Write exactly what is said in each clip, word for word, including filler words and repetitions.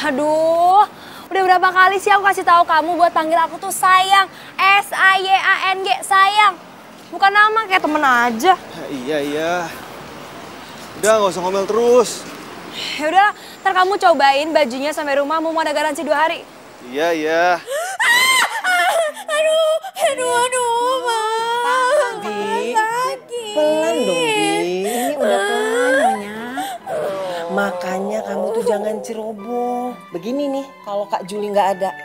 Aduh, udah berapa kali sih aku kasih tahu kamu buat panggil aku tuh sayang. S A Y A N G, sayang. Bukan nama, kayak temen aja. Ya, iya, iya. Udah, nggak usah ngomel terus. Ya udah, ntar kamu cobain bajunya sampai rumah, mau ada garansi dua hari. Iya, iya. Aduh, aduh, aduh, Bang. Di, Sakit. pelan dong, Di. Ini udah pelan, Nyonya. Makanya kamu tuh jangan ceroboh. Begini nih, kalau Kak Juli nggak ada.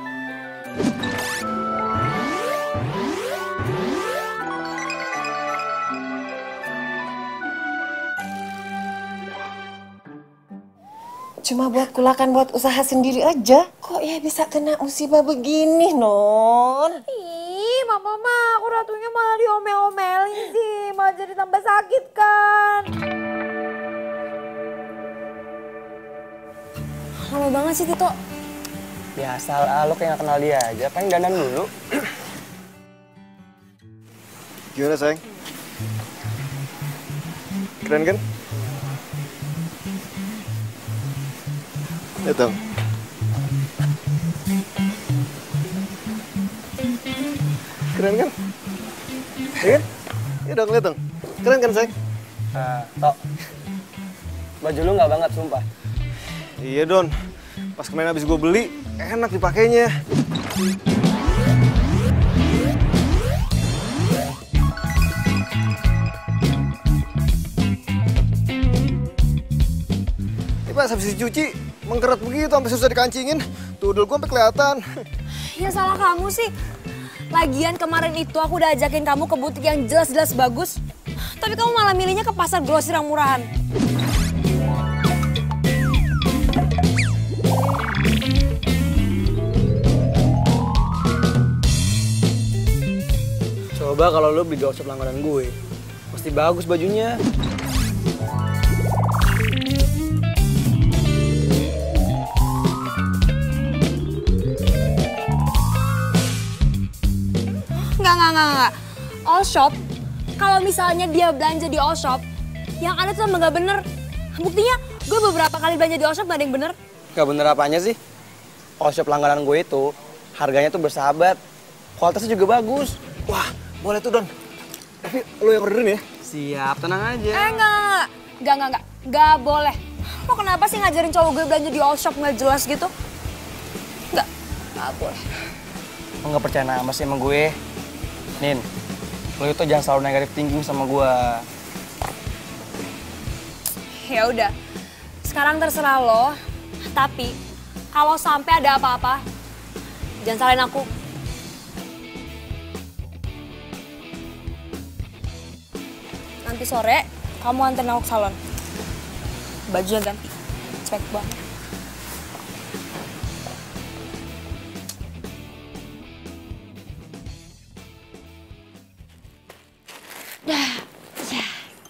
Cuma buat kulakan buat usaha sendiri aja. Kok ya bisa kena musibah begini, Non? Ih, mama mah, aku ratunya malah diomel-omelin sih. Malah jadi tambah sakit kan. Lama banget sih, Tito. Biasa lah, lo kayak gak kenal dia aja. Paling dandan dulu. Gimana, sayang? Keren kan? Lihat dong. Keren kan? Iya kan? Iya dong, lihat dong. Keren kan, sayang? Uh, Tok, baju lu gak banget, sumpah. Iya, Don. Pas kemarin habis gue beli, enak dipakainya. Ini pas habis dicuci, mengkeret begitu, sampai susah dikancingin. Tuh, dulu gue sampai kelihatan. Ya salah kamu sih. Lagian kemarin itu aku udah ajakin kamu ke butik yang jelas-jelas bagus. Tapi kamu malah milihnya ke pasar grosir yang murahan. Coba kalau lo beli di workshop langganan gue, pasti bagus bajunya. Enggak, enggak, enggak, enggak. All shop, kalau misalnya dia belanja di all shop, yang ada tuh emang gak bener. Buktinya, gue beberapa kali belanja di all shop gak ada yang bener. Gak bener apanya sih? All shop langganan gue itu, harganya tuh bersahabat. Kualitasnya juga bagus. Wah, boleh tuh, Don. Tapi lo yang orderin ya? Siap, tenang aja. Eh, enggak, enggak, enggak, enggak, enggak, enggak boleh. Lo kenapa sih ngajarin cowok gue belanja di all shop nggak jelas gitu? Enggak, enggak boleh. Lo gak percaya nama sih sama gue? Nin, lo itu jangan selalu negatif thinking sama gue. Ya udah, sekarang terserah lo. Tapi kalau sampai ada apa-apa, jangan salahin aku. Nanti sore kamu anterin aku ke salon. Bajunya ganti, cek banget. Dah, ya.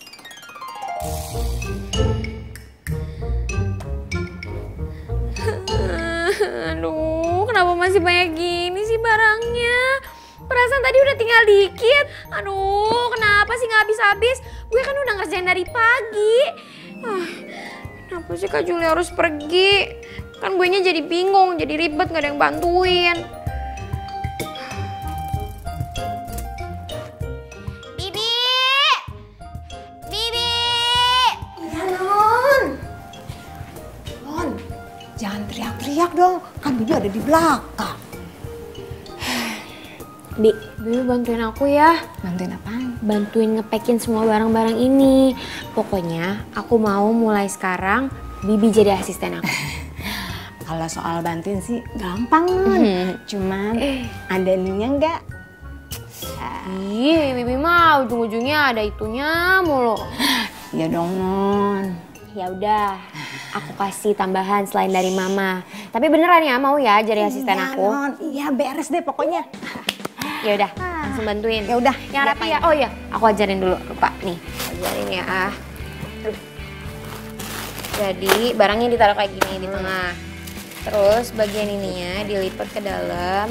Aduh, kenapa masih banyak gini sih barangnya? Perasaan tadi udah tinggal dikit. Aduh, kenapa sih nggak habis-habis? Gue kan udah ngerjain dari pagi. Ah, kenapa sih Kak Juli harus pergi? Kan gue nya jadi bingung, jadi ribet, nggak ada yang bantuin. Bibi! Bibi! Iya, Non. Non, jangan teriak-teriak dong. Kan Bibi ada di belakang. Bi, Bibi bantuin aku ya. Bantuin apaan? Bantuin ngepekin semua barang-barang ini. Pokoknya aku mau mulai sekarang Bibi jadi asisten aku. Kalau soal bantuin sih gampang, Non. Cuman ada ininya enggak? Ih, Bibi mah ujung-ujungnya ada itunya mulu. Ya dong, Non. Ya udah, aku kasih tambahan selain dari Mama. Tapi beneran ya mau ya jadi asisten Iya, aku? Non. Iya, beres deh pokoknya. Ya udah, langsung bantuin. Ya udah, Yang rapi ya. Oh iya, aku ajarin dulu. Lupa nih. Ajarin ya. Ah. Jadi barangnya ditaruh kayak gini di tengah. Terus bagian ininya dilipat ke dalam.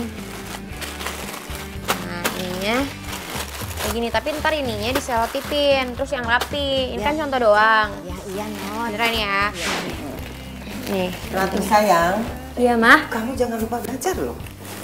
Nah, ininya kayak gini. Tapi ntar ininya diselotipin. Terus yang rapi. Ini Ya. kan contoh doang. Ya iya, Non. Beneran ya? Nih. Ratu sayang, Iya, Mah. kamu jangan lupa belajar loh.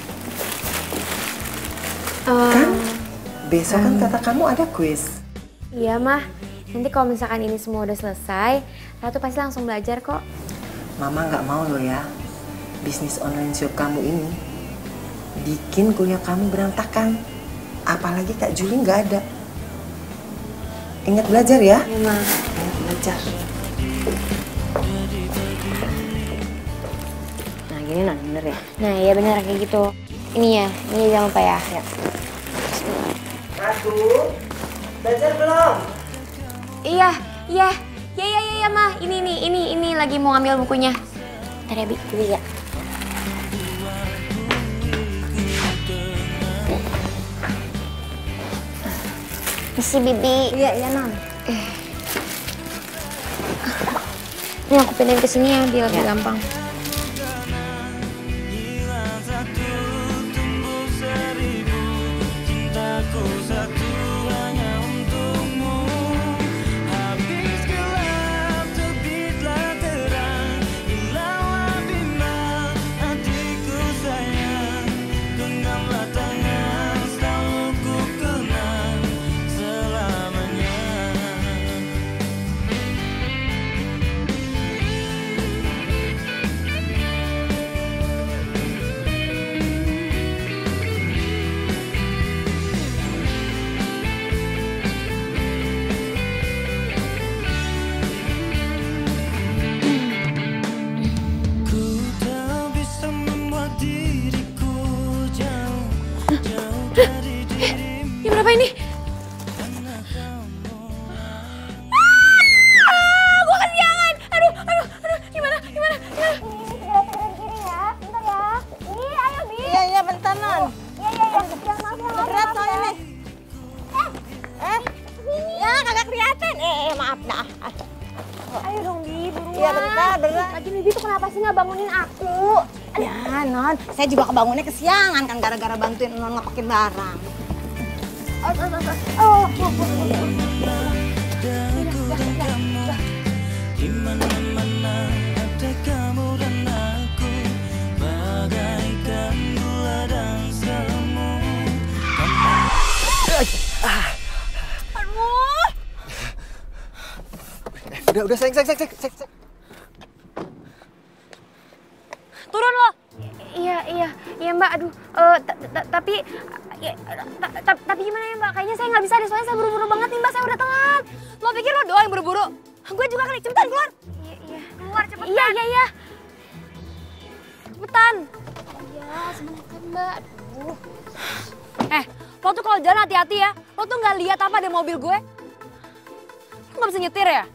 Eh, Kan besok kan kata kamu ada kuis. Iya, Mah. Nanti kalau misalkan ini semua udah selesai, Ratu pasti langsung belajar kok. Mama nggak mau loh ya, bisnis online shop kamu ini bikin kuliah kamu berantakan. Apalagi Kak Juli nggak ada. Ingat belajar ya. Iya, Mah. Ingat belajar. Nah gini non, bener ya? Nah, iya bener kayak gitu. Ini ya, ini jangan lupa ya. Ya. Ratu, belajar belum? Iya, iya. Iya, iya, iya, Mah. Ini, ini, ini, ini lagi mau ngambil bukunya. Ntar ya, Bi. Dulu ya. Misi Bibi. Iya, iya non. Ini aku pindahin ke sini ya, biar lebih gampang. Ini berapa ini? Ah, gua kesiangan. Aduh, aduh, aduh. Gimana, gimana, gimana? Iya, iya, bentar, Non. Iya, iya, iya. Berat soalnya nih. Eh, eh. Ya, kagak kelihatan. Eh, eh, maaf dah. Ayo dong Bi, buruan. Iya, bentar, bentar. Lagi Bibi tuh kenapa sih nggak bangunin aku? Ya, Non. Saya juga kebangunnya kesiangan kan gara-gara bantuin Non ngepakin barang. Oh, oh, oh, oh. oh, oh. Udah, udah, sayang, sayang, sayang, sayang, sayang. Turun lo. Iya, iya, iya Mbak. Aduh, eh, ta- ta- tapi, ya, ta- ta- tapi gimana ya Mbak? Kayaknya saya nggak bisa deh, soalnya saya buru-buru banget nih Mbak. Saya udah telat. Lo pikir lo doang yang buru-buru? Gue juga kali, cepetan keluar. Iya, iya. Keluar cepetan. Iya, iya, iya. Cepetan. Ya, sebentar Mbak. Aduh. Eh, lo tuh kalau jalan hati-hati ya. Lo tuh nggak lihat apa di mobil gue? Lo nggak bisa nyetir ya?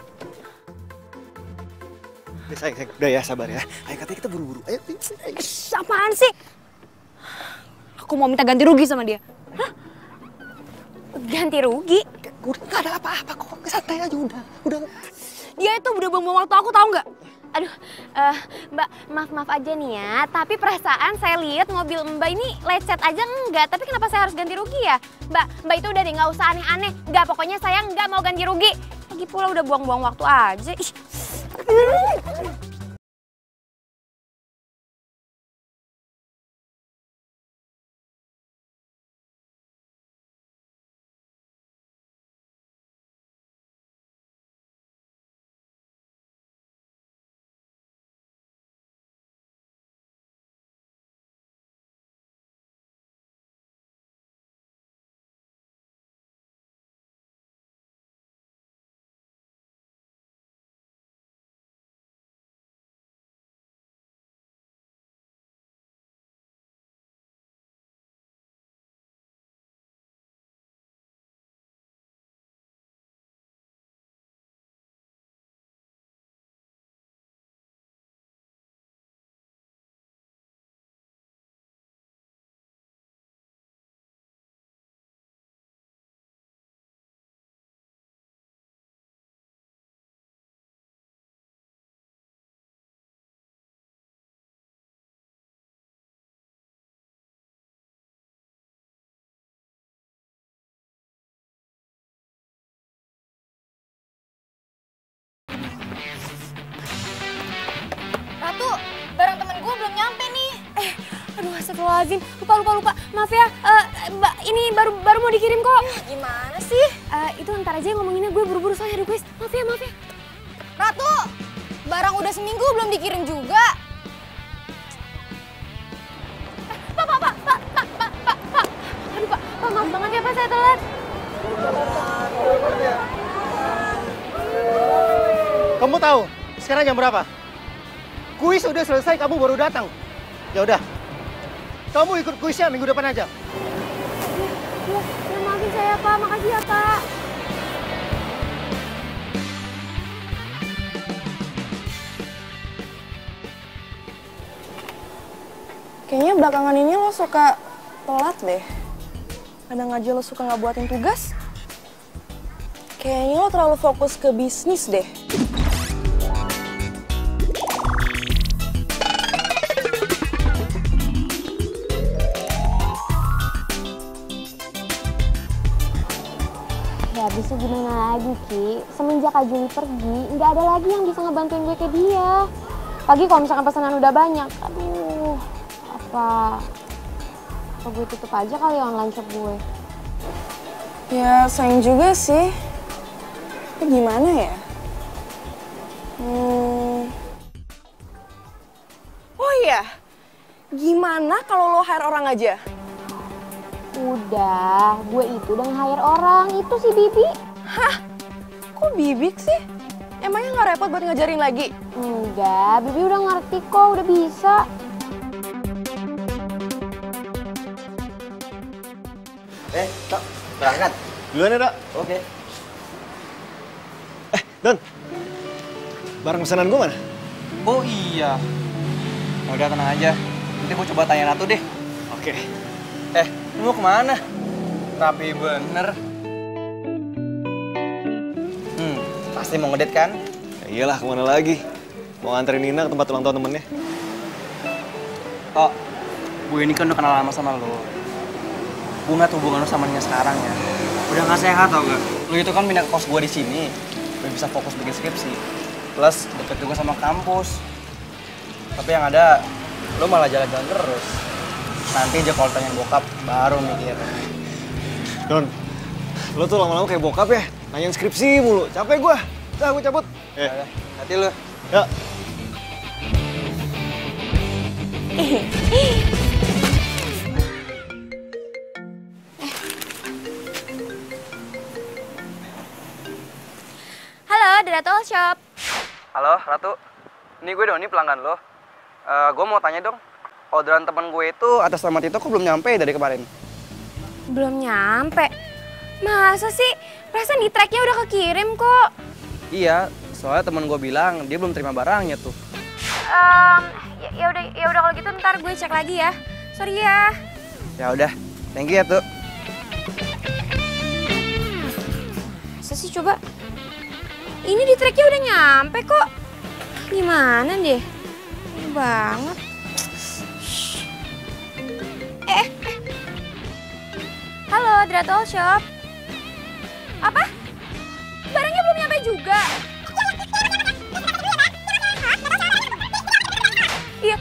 Udah, sayang, sayang. Udah ya, sabar ya. Ayo, katanya kita buru-buru. Ayo, ayo, ayo. Shh, apaan sih? Aku mau minta ganti rugi sama dia. Hah? Ganti rugi? Udah, nggak ada apa-apa kok. Santai aja, udah. Udah. Dia itu udah buang-buang waktu aku, tahu nggak? Aduh, eh, Mbak, maaf-maaf aja nih ya. Tapi perasaan saya lihat mobil Mbak ini lecet aja enggak. Tapi kenapa saya harus ganti rugi ya? Mbak, Mbak itu udah deh nggak usah aneh-aneh. Nggak, pokoknya saya nggak mau ganti rugi. Lagi pula udah buang-buang waktu aja. Ih. astagfirullahaladzim. Lupa, lupa, lupa. Maaf ya, uh, mbak, ini baru baru mau dikirim kok. Gimana sih? Uh, itu ntar aja ngomonginnya, gue buru-buru soalnya request. Maaf ya, maaf ya. Ratu, barang udah seminggu belum dikirim juga. Pak, pak, pak, pak, pak, pak, pak, pak. Aduh pak, pak maaf banget ya pak, saya telat. Kamu tahu sekarang jam berapa? Kuis udah selesai, kamu baru datang. Ya udah, kamu ikut kuisnya minggu depan aja. Ya, ya maafin saya pak, makasih ya pak. Kayaknya belakangan ini lo suka telat deh. Kadang aja lo suka nggak buatin tugas. Kayaknya lo terlalu fokus ke bisnis deh. Ya bisa gimana lagi Ki, semenjak Kak Juli pergi, nggak ada lagi yang bisa ngebantuin gue kayak dia. Pagi kalau misalkan pesanan udah banyak, aduh, apa, apa gue tutup aja kali ya online shop gue. Ya sayang juga sih. Tapi gimana ya? Hmm. Oh iya, gimana kalau lo hire orang aja? Udah, gue itu udah nge-hire orang, itu si Bibi. Hah? Kok bibik sih? Emangnya nggak repot buat ngajarin lagi? Enggak, Bibi udah ngerti kok, udah bisa. Eh, Tok, berangkat. Duluan ya, Dok. Oke. Eh, Don. Barang pesanan gue mana? Oh iya. Ya udah tenang aja. Nanti gue coba tanya Ratu deh. Oke. Eh, lu mau kemana? Rapi bener. Hmm, pasti mau ngedate kan? Ya iyalah, kemana lagi? Mau nganterin Nina ke tempat ulang tahun temennya. Oh, gue ini kan udah kenal lama sama lo. Gue ngeliat hubungan lo sama Nina sekarang ya. Udah gak sehat tau gak? Lo itu kan pindah ke kos gue di sini. Gue bisa fokus bikin skripsi. Plus deket juga sama kampus. Tapi yang ada, lo malah jalan-jalan terus. Nanti aja kalau tanya bokap, baru mikir. Don, lo tuh lama-lama kayak bokap ya? Nanyain skripsi mulu, capek gue. Udah, gue cabut. Eh, Ya, hati lo. ya. Halo, Ratu All Shop. Halo, Ratu. Ini gue Doni, pelanggan lo. Uh, gue mau tanya dong, orderan teman gue itu atas nama Tito kok belum nyampe dari kemarin? Belum nyampe. Masa sih? Perasaan di tracknya udah kekirim kok. Iya, soalnya teman gue bilang dia belum terima barangnya tuh. Um, ya, ya udah, ya udah kalau gitu ntar gue cek lagi ya. Sorry ya. Ya udah, thank you ya tuh. Masa sih coba? Ini di tracknya udah nyampe kok. Gimana deh? Ini banget. Eh, eh. Halo, Ratu All Shop. Apa? Barangnya belum nyampe juga. Iya.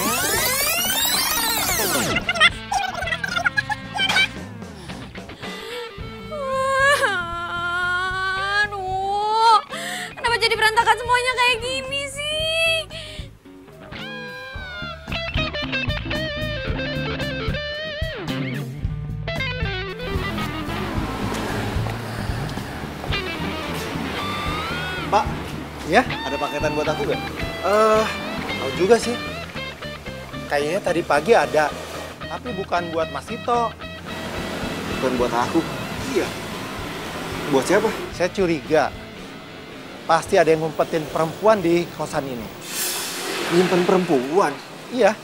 Aduh, kenapa jadi berantakan semuanya kayak gini sih? Pak, ya ada paketan buat aku gak? Eh, tahu juga sih. Kayaknya tadi pagi ada, tapi bukan buat Mas Tito. Bukan buat aku. Iya. Buat siapa? Saya curiga. Pasti ada yang ngumpetin perempuan di kosan ini. Nyimpen perempuan? Iya.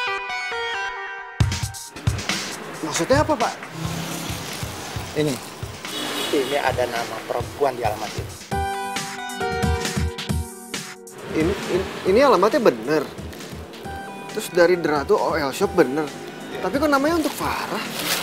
Maksudnya apa, Pak? Ini. Ini ada nama perempuan di alamat ini. Ini, ini, ini alamatnya bener. Terus dari Ratu O L Shop bener. Tapi kok namanya untuk Farah?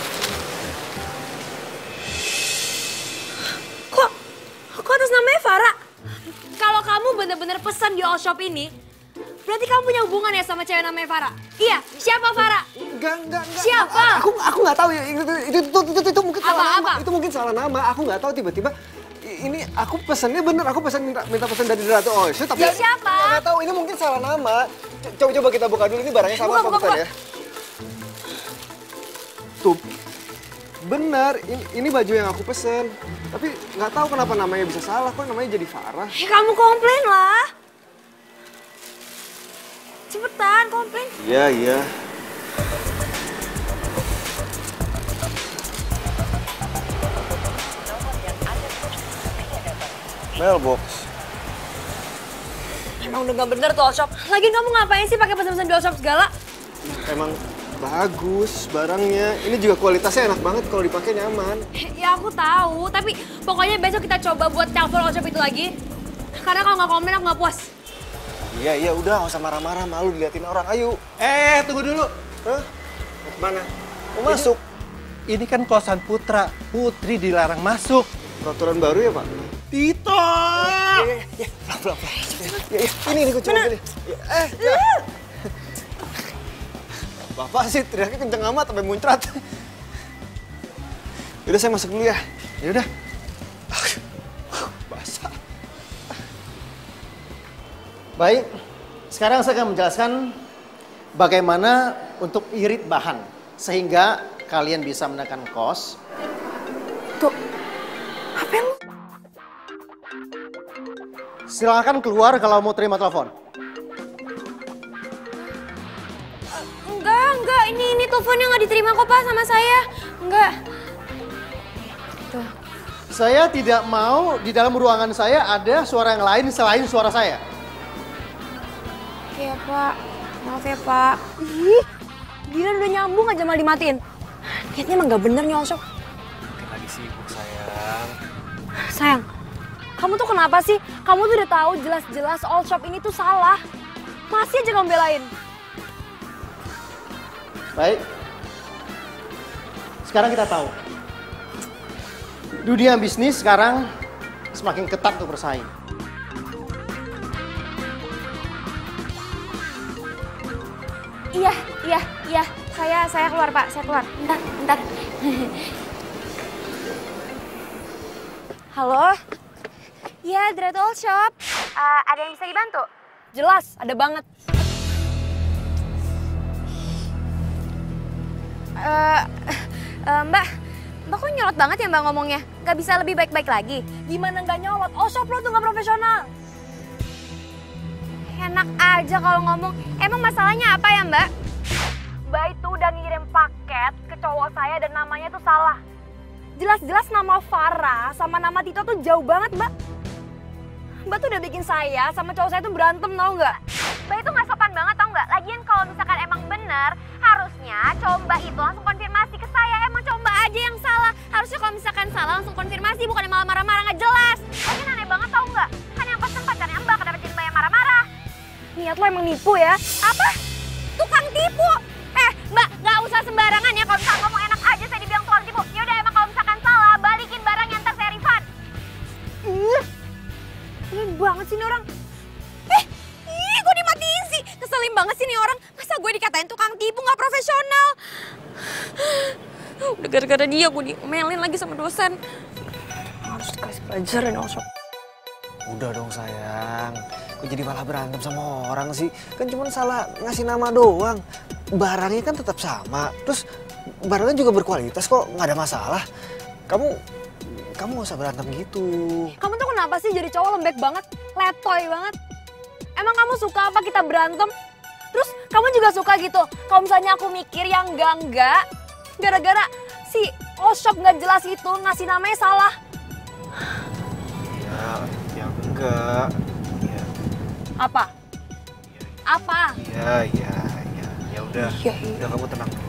Kok, kok atas namanya Farah? Kalau kamu bener-bener pesan di all shop ini, berarti kamu punya hubungan ya sama cewek namanya Farah? Iya, siapa Farah? Enggak, enggak, enggak. Siapa? Aku aku nggak tahu ya. Itu itu itu, itu, itu, itu mungkin salah Apa, nama. apa? Itu mungkin salah nama. Aku nggak tahu tiba-tiba ini aku pesannya bener. Aku pesan minta minta pesan dari Ratu Oishu tapi Ya, siapa? nggak tahu. Ini mungkin salah nama. Coba coba kita buka dulu ini barangnya sama Buka, apa buka, bukan buka. ya? Tuh. Bener, ini, ini baju yang aku pesen. Tapi nggak tahu kenapa namanya bisa salah. Kok namanya jadi Farah? Ya, kamu komplain lah. Cepetan, komplain. Iya, iya. Mailbox. Emang udah gak bener tuh all shop. Lagian kamu ngapain sih pakai pesan-pesan di all shop segala? Emang bagus barangnya. Ini juga kualitasnya enak banget kalau dipakai nyaman. Ya aku tahu, tapi pokoknya besok kita coba buat telepon all shop itu lagi. Karena kalau nggak komen aku nggak puas. Iya, iya udah nggak usah marah-marah, malu diliatin orang. Ayo. Eh, tunggu dulu. Hah? Mau kemana? Mau masuk? Ini kan kosan Putra. Putri dilarang masuk. Peraturan baru ya, Pak? Tito! Iya, iya, iya. Pelan, pelan, pelan. Ya, ya. Ini, ini kunci mobilnya. Ya, eh, ya. Bapak sih teriaknya kenceng amat sampai muncrat. Yaudah saya masuk dulu ya. Yaudah. Basah. Baik, sekarang saya akan menjelaskan bagaimana untuk irit bahan. Sehingga kalian bisa menekan kos. Tuh, H P lu. Silakan keluar kalau mau terima telepon. Enggak, enggak. Ini ini teleponnya nggak diterima kok Pak sama saya. Enggak. Tuh. Saya tidak mau di dalam ruangan saya ada suara yang lain selain suara saya. Iya Pak. Maaf ya Pak. Ih, gila udah nyambung aja malah dimatiin. Niatnya emang nggak bener nih all shop. Mungkin lagi sibuk, sayang. Sayang, kamu tuh kenapa sih? Kamu tuh udah tahu jelas-jelas all shop ini tuh salah. Masih aja kamu belain. Baik. Sekarang kita tahu. Dunia bisnis sekarang semakin ketat untuk bersaing. Iya, iya, iya. Saya saya keluar Pak, saya keluar. Bentar, bentar. Halo? Iya, Dread All Shop. Uh, ada yang bisa dibantu? Jelas, ada banget. Uh, uh, mbak, Mbak kok nyolot banget ya Mbak ngomongnya? Gak bisa lebih baik-baik lagi? Gimana gak nyolot? All Shop lo tuh gak profesional. Enak aja kalau ngomong. Emang masalahnya apa ya Mbak? Mbak itu udah ngirim paket ke cowok saya dan namanya tuh salah. Jelas-jelas nama Farah sama nama Tito tuh jauh banget Mbak. Mbak tuh udah bikin saya sama cowok saya tuh berantem tau nggak? Mbak itu nggak sopan banget tau nggak? Lagian kalau misalkan emang bener, harusnya cowok Mbak itu langsung konfirmasi ke saya. Emang cowok Mbak aja yang salah. Harusnya kalau misalkan salah langsung konfirmasi, bukan malah marah-marah nggak jelas. Lagian aneh banget tau nggak? Kan yang pesen pacarnya Mbak, kenapa jadi Mbak yang marah-marah? Niat lo emang nipu ya? Apa? Tukang tipu? Eh Mbak, nggak usah sembarangan ya. Kalau misalkan ngomong enak aja saya dibilang tukang tipu. Yaudah emang kalau misalkan salah, balikin barang yang ntar saya refund. Ih, ini banget sih nih orang. Eh, ih gue dimatiin sih. Keselin banget sih nih orang. Masa gue dikatain tukang tipu nggak profesional? Udah gara-gara dia gue diomelin lagi sama dosen. Harus dikasih pelajaran all shop. Udah dong sayang. Kok jadi malah berantem sama orang sih? Kan cuma salah ngasih nama doang. Barangnya kan tetap sama. Terus barangnya juga berkualitas kok, nggak ada masalah. Kamu, kamu nggak usah berantem gitu. Kamu tuh kenapa sih jadi cowok lembek banget? Letoy banget. Emang kamu suka apa kita berantem? Terus kamu juga suka gitu? Kalau misalnya aku mikir yang enggak-enggak, gara-gara si all shop nggak jelas itu ngasih namanya salah. Ya, ya enggak. Ya. Apa? Apa? Ya, ya, ya. Ya udah, Ya, ya. udah kamu tenang dulu.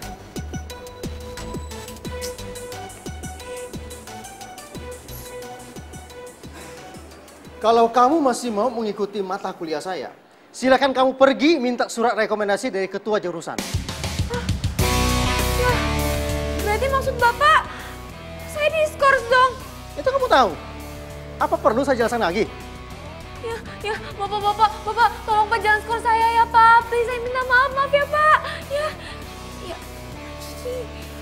Kalau kamu masih mau mengikuti mata kuliah saya, silakan kamu pergi minta surat rekomendasi dari ketua jurusan. Ya, berarti maksud Bapak, saya diskors dong. Itu kamu tahu. Apa perlu saya jelaskan lagi? Ya, ya, Bapak, Bapak, Bapak, tolong Pak jangan skor saya ya Pak. Please, saya minta maaf, maaf ya Pak. Ya. sih?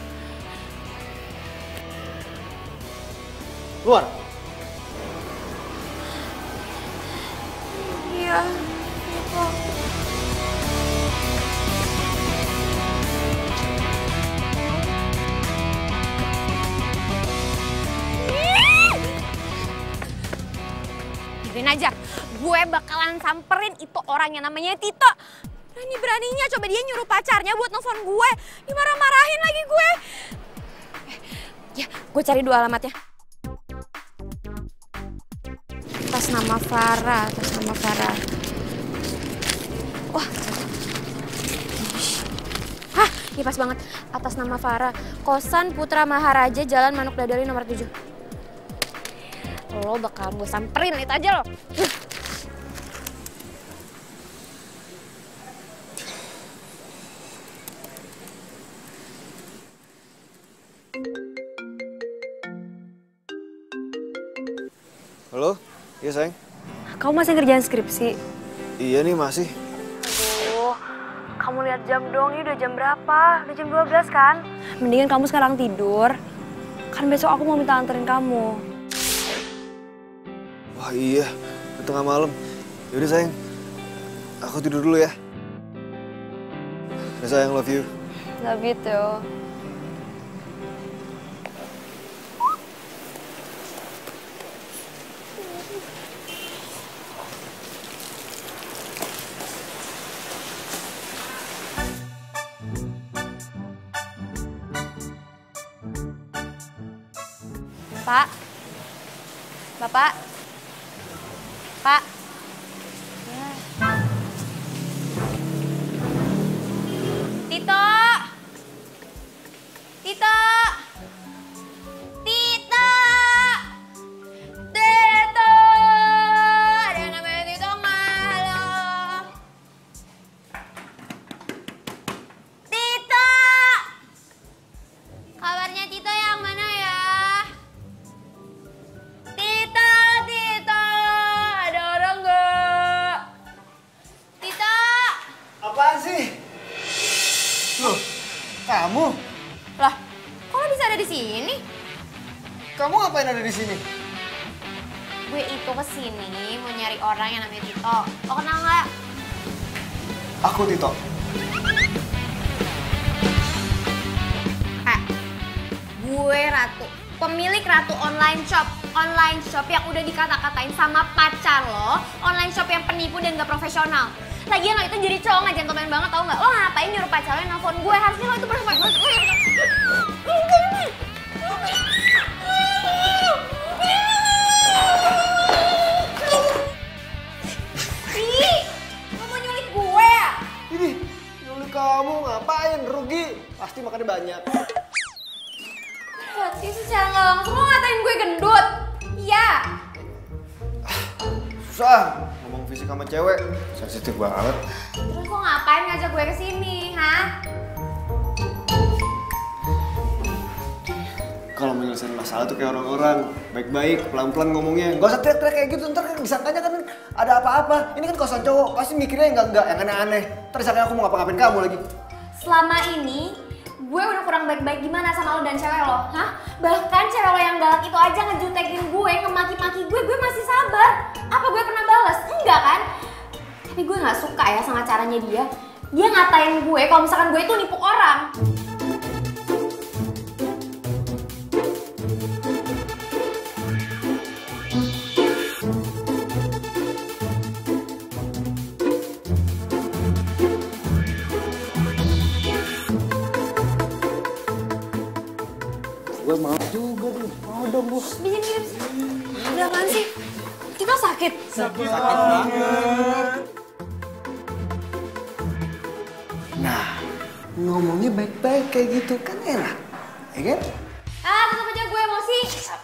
Keluar. Iya, Tito. Gini aja, gue bakalan samperin itu orang yang namanya Tito. Berani-beraninya coba dia nyuruh pacarnya buat nelfon gue. Dimarah-marahin lagi gue. Eh, ya, gue cari dua alamatnya. Atas nama Farah, atas nama Farah. Wah. Hah, ini pas banget. Atas nama Farah. Kosan Putra Maharaja, Jalan Manuk Dadali nomor tujuh. Lo bakalan gue samperin itu aja lo. Halo? Iya sayang? Kamu masih ngerjain skripsi? Iya nih masih. Aduh, kamu lihat jam dong, ini udah jam berapa? Udah jam dua belas kan? Mendingan kamu sekarang tidur. Kan besok aku mau minta anterin kamu. Wah iya, udah tengah malam. Yaudah sayang, aku tidur dulu ya. Ya sayang, love you. Love you too. Pak. Bapak. Pak. Ya. Tito. Tito. Tito. Tito. Ada yang namanya Tito nggak? Halo. Tito. Kabarnya Tito yang mana ya? Tito, Tito, ada orang nggak? Tito. Apaan sih? Loh, kamu? Lah, kok lo bisa ada di sini? Kamu ngapain ada di sini? Gue itu kesini mau nyari orang yang namanya Tito. Lo kenal nggak? Aku Tito. Eh, gue Ratu, pemilik Ratu Online Shop. Online shop yang udah dikata-katain sama pacar lo, online shop yang penipu dan gak profesional. Lagian lo itu jadi cowok gak gentleman banget, tau gak? Lo ngapain nyuruh pacar lo yang nelfon gue? Harusnya lo itu berhubungan. Ih, lo mau nyulik gue ya? Ini, nyulik kamu ngapain? Rugi. Pasti makannya banyak. Berarti secara gak langsung lo ngatain gue gendut? Iya. Susah, ngomong fisik sama cewek. Sensitif banget. Terus lo ngapain ngajak gue kesini, hah? Kalau menyelesaikan masalah tuh kayak orang-orang. Baik-baik, pelan-pelan ngomongnya. Gak usah teriak-teriak kayak gitu, ntar kan disangkanya kan ada apa-apa. Ini kan kosan cowok, pasti mikirnya enggak-enggak, yang aneh-aneh. Ntar disangkanya aku mau ngapa-ngapain kamu lagi. Selama ini, gue udah kurang baik-baik gimana sama lo dan cewek lo, hah? Bahkan cewek lo yang galak itu aja ngejutekin gue, ngemaki-maki gue, gue masih sabar. Apa gue pernah balas? Enggak kan? Tapi gue gak suka ya sama caranya dia. Dia ngatain gue kalau misalkan gue itu nipu orang. Gue mau juga nih, mau dong gue. Bisa gini, ada apaan sih? Kita sakit? Sakit, sakit banget. Nah, ngomongnya baik-baik kayak gitu kan enak, ya kan? Ah, tetap aja gue emosi.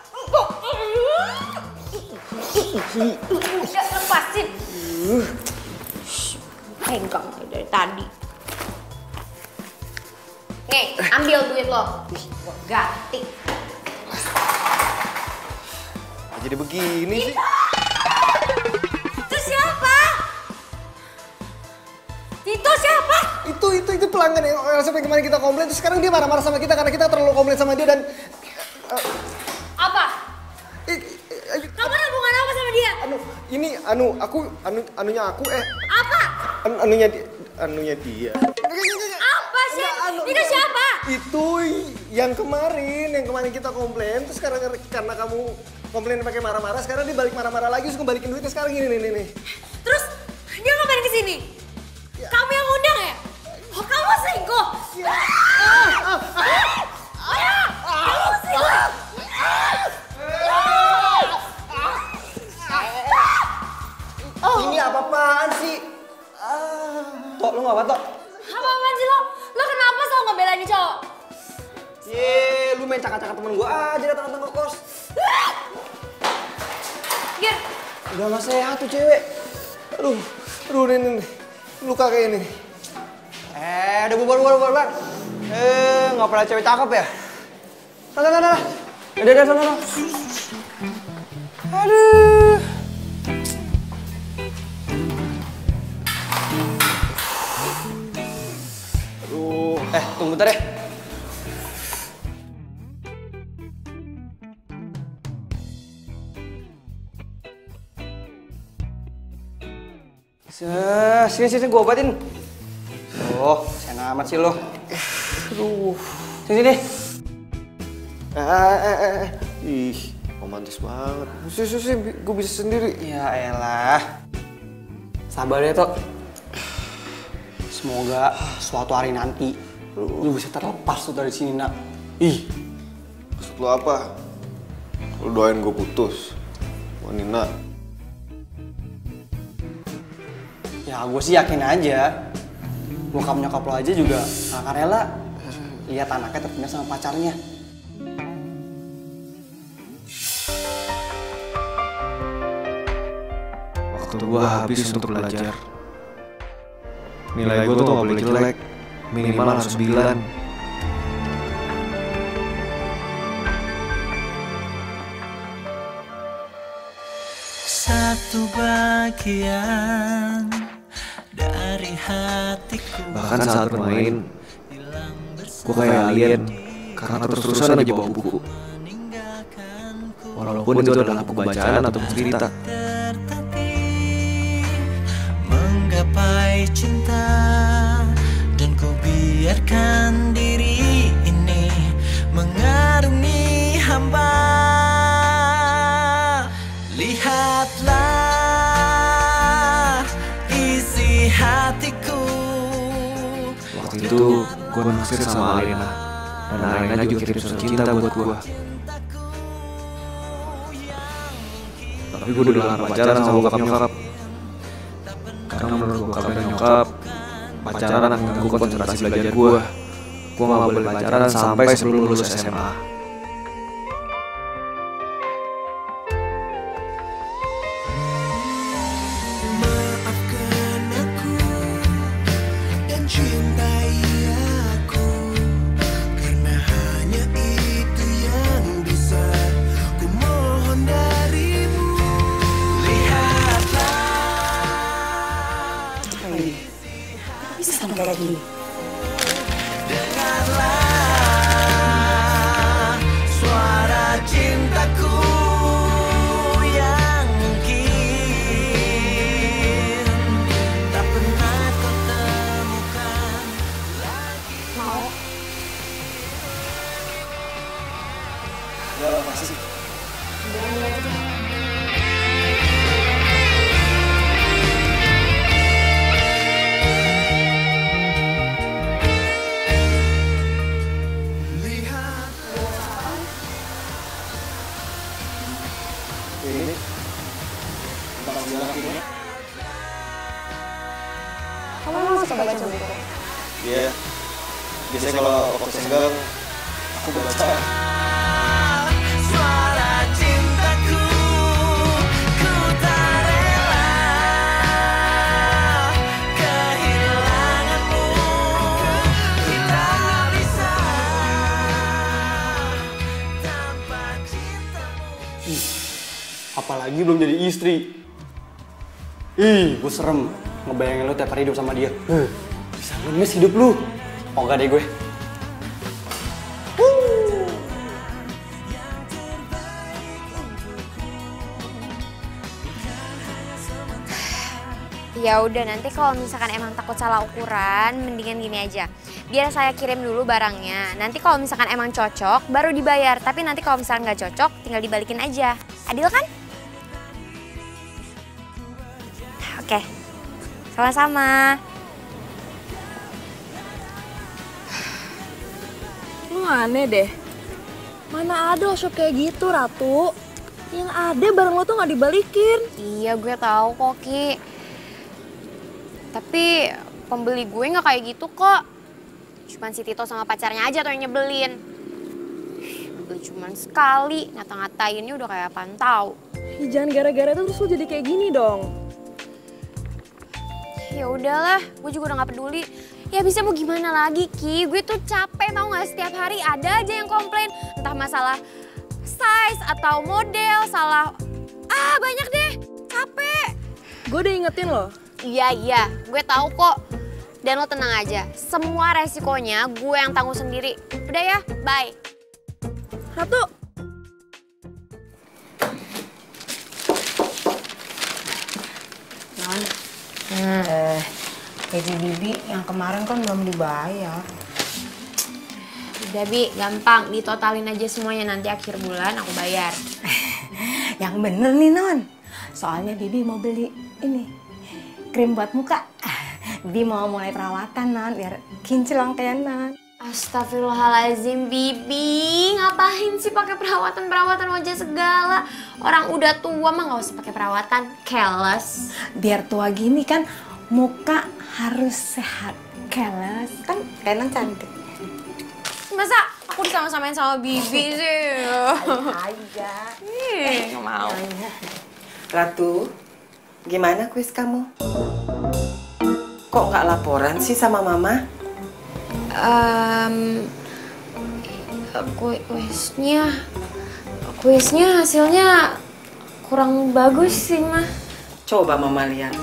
Gak lepasin. Pegang dari tadi. Nih, ambil duit lo. Gue ganti. Jadi begini sih. Itu siapa? Itu siapa? Itu, itu, itu pelanggan yang sampai kemarin kita komplain, terus sekarang dia marah-marah sama kita karena kita terlalu komplain sama dia dan... Uh, Apa? Eh, eh, Kamu ada hubungan apa sama dia? anu, ini anu, aku, anu, anunya aku, eh. Apa? Anu, anunya dia, anunya dia. Apa sih? Anu, Itu siapa? Itu yang kemarin, yang kemarin kita komplain, terus sekarang karena kamu komplain pakai marah-marah, sekarang dia balik marah-marah lagi, terus kembalikin duitnya sekarang gini nih, nih, nih. Terus dia ngapain kesini? Ya. Kamu yang undang ya? Oh, kamu selingkuh? Ya. Ah, ah, ah. Ah, kamu selingkuh? Oh. Ini apa-apaan sih? Ah. Tok, lu nggak apa, Tok? Apa-apaan sih lo? Lo kenapa selalu ngebelain nih cowok? Yeay, lu main cakap-cakap temen gua aja datang-datang ke kos. Gir, Udah gak sehat tuh cewek. Aduh, aduh ini, ini. Luka kayak ini. Eh, udah bubar, bubar, bubar. Eh, nggak pernah cewek cakep ya? Nah, nah, nah, nah. Udah, udah, sana, sana. Aduh. Aduh. Eh, tunggu bentar deh. Sini, sini, sini, gue obatin. Oh, sayang amat sih lo. Aduh. Sini, sini. Eh, eh, eh, eh. Ih, romantis banget. Sini, sini, sini, gue bisa sendiri. Ya elah. Sabar ya, Tok. Semoga suatu hari nanti lu bisa terlepas tuh dari sini, Nak. Ih, maksud lo apa? Lo doain gue putus. Wah, Nina. Ya gue sih yakin aja. Bokap nyokap lo aja juga gak akan rela lihat anaknya terpindah sama pacarnya. Waktu gue habis untuk belajar. Nilai gue tuh gak boleh jelek. Minimal harus sembilan. Satu bagian dari hatiku. Bahkan saat bermain, gue kayak alien karena terus-terusan aja bawa buku. Walaupun itu adalah buku bacaan atau cerita. Menggapai cinta dan ku biarkan diri ini mengarungi hamba. Lihatlah isi hatiku. Waktu itu gue naksir sama Alena, dan Alena juga kirim surat cinta buat gue. Tapi gue udah larang pacaran sama bokap nyokap. Karena menurut bokap dan nyokap, pacaran akan mengganggu konsentrasi belajar gue. Gue gak boleh pacaran sampai sebelum lulus S M A. Dengarlah suara cintaku yang mungkin tak pernah kau temukan lagi. mau? Ya, pasti sih. Bilang aja deh. Ini tentang sejarah ini. Kamu emang suka baca buku? Iya. Biasanya kalau waktu senggang, aku baca. Suara cintaku, ku tak rela kehilanganmu. Kita bisa tanpa cintamu. Apalagi belum jadi istri. Ih, gue serem ngebayangin lo tiap hari hidup sama dia. Huh, bisa Ngemis hidup lu. Oh enggak deh gue. Ya udah, nanti kalau misalkan emang takut salah ukuran, mendingan gini aja. Biar saya kirim dulu barangnya. Nanti kalau misalkan emang cocok, baru dibayar. Tapi nanti kalau misalkan nggak cocok, tinggal dibalikin aja. Adil kan? Oke, sama-sama. Lu aneh deh. Mana ada shop kayak gitu, Ratu. Yang ada barang lo tuh nggak dibalikin. Iya, gue tahu kok, Ki. Tapi pembeli gue nggak kayak gitu kok. Cuman si Tito sama pacarnya aja tuh yang nyebelin. Beli cuman sekali, ngata-ngatainnya udah kayak apaan tau. Ya, jangan gara-gara itu terus lo jadi kayak gini dong. Ya udahlah, gue juga udah nggak peduli. Ya bisa mau gimana lagi, Ki? Gue tuh capek tau nggak, setiap hari ada aja yang komplain. Entah masalah size atau model, salah. Ah banyak deh, capek. Gue udah ingetin lo. Iya, iya, gue tahu kok. Dan lo tenang aja, semua resikonya gue yang tanggung sendiri. Udah ya, bye. Ratu. Non, hmm. eh, gaji Bibi yang kemarin kan belum dibayar. Udah, Bi, gampang. Ditotalin aja semuanya, nanti akhir bulan aku bayar. Yang bener nih, Non. Soalnya Bibi mau beli ini. Krim buat muka. Bibi mau mulai perawatan, Non, biar kinclong kayak Non. Astagfirullahaladzim, Bibi. Ngapain sih pakai perawatan-perawatan wajah segala? Orang udah tua mah nggak usah pakai perawatan. Keles. Biar tua gini kan muka harus sehat. Keles. Kan kayak Non cantik. Masa aku disama-samain sama Bibi sih? Aja. Ih, nggak mau. Ratu, gimana kuis kamu? Kok nggak laporan sih sama Mama? Um, kuisnya, kuisnya hasilnya kurang bagus sih, Ma. Coba Mama lihat.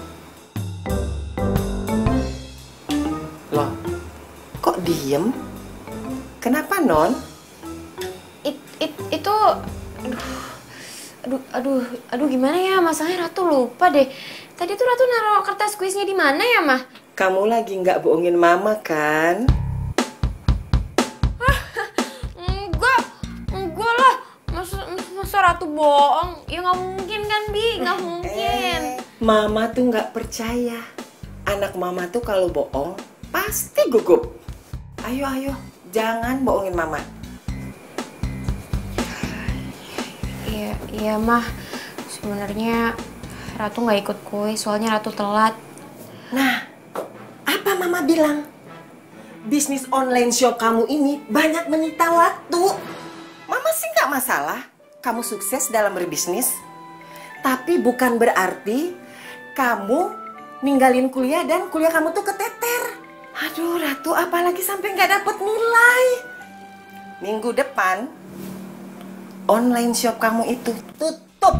Loh, kok diem? Kenapa, Non? It, it, itu, aduh, aduh, aduh, aduh, gimana ya? Masalahnya Ratu lupa deh. Tadi tuh Ratu naruh kertas kuisnya di mana ya, Mah? Kamu lagi nggak bohongin Mama kan? Enggak, enggak lah. Masa, masa Ratu bohong? Ya nggak mungkin kan, Bi? Nggak mungkin. Eh, Mama tuh nggak percaya. Anak Mama tuh kalau bohong pasti gugup. Ayo, ayo, jangan bohongin Mama. Iya, iya Mah. Sebenarnya Ratu nggak ikut kuis, soalnya Ratu telat. Nah, apa Mama bilang? Bisnis online shop kamu ini banyak menyita waktu. Mama sih nggak masalah kamu sukses dalam berbisnis. Tapi bukan berarti kamu ninggalin kuliah dan kuliah kamu tuh keteter. Aduh Ratu, apalagi sampai nggak dapet nilai. Minggu depan, online shop kamu itu tutup.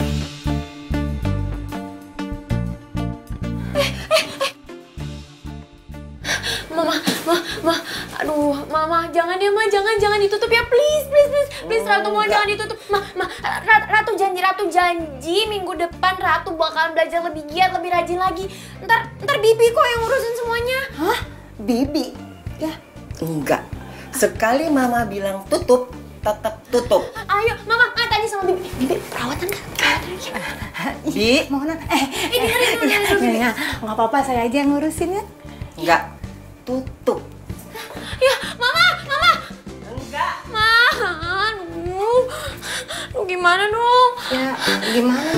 Mama, ma, ma, aduh, Mama, jangan ya, Ma, jangan, jangan ditutup ya, please, please, please, please, Ratu mohon jangan ditutup, Ma, ma, Ratu janji, Ratu janji minggu depan Ratu bakalan belajar lebih giat, lebih rajin lagi. Ntar, ntar Bibi kok yang ngurusin semuanya. Hah? Bibi? Ya, enggak. Sekali Mama bilang tutup, tetap tutup. Ayo, Mama, ah, tadi sama Bibi, Bibi perawatan kan? Perawatan aja. Bi, Mohon, eh, Eh, dengerin dulu, dengerin dulu. ya, nggak apa-apa, saya aja yang ngurusin ya. enggak. Tutup. Ya, Mama, Mama. Enggak. Ma, aduh, aduh gimana dong? Ya, gimana?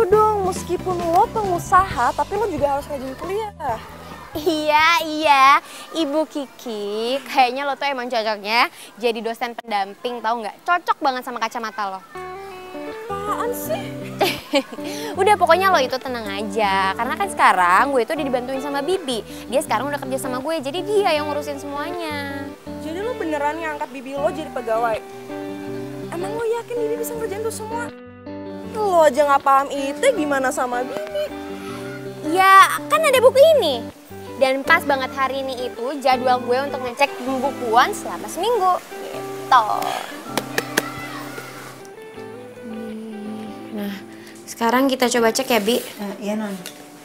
gitu dong, meskipun lo pengusaha, tapi lo juga harus rajin kuliah. Iya, iya. Ibu Kiki, kayaknya lo tuh emang cocoknya jadi dosen pendamping, tahu nggak? Cocok banget sama kacamata lo. Apaan sih? Udah pokoknya lo itu tenang aja. Karena kan sekarang gue itu udah dibantuin sama Bibi. Dia sekarang udah kerja sama gue, jadi dia yang ngurusin semuanya. Jadi lo beneran ngangkat Bibi lo jadi pegawai? Emang lo yakin Bibi bisa ngerjain tuh semua? Lo aja nggak paham itu, gimana sama Bibi? Ya, kan ada buku ini. Dan pas banget hari ini itu jadwal gue untuk ngecek pembukuan selama seminggu. Gitu. Nah, sekarang kita coba cek ya, Bi. Uh, iya, Non.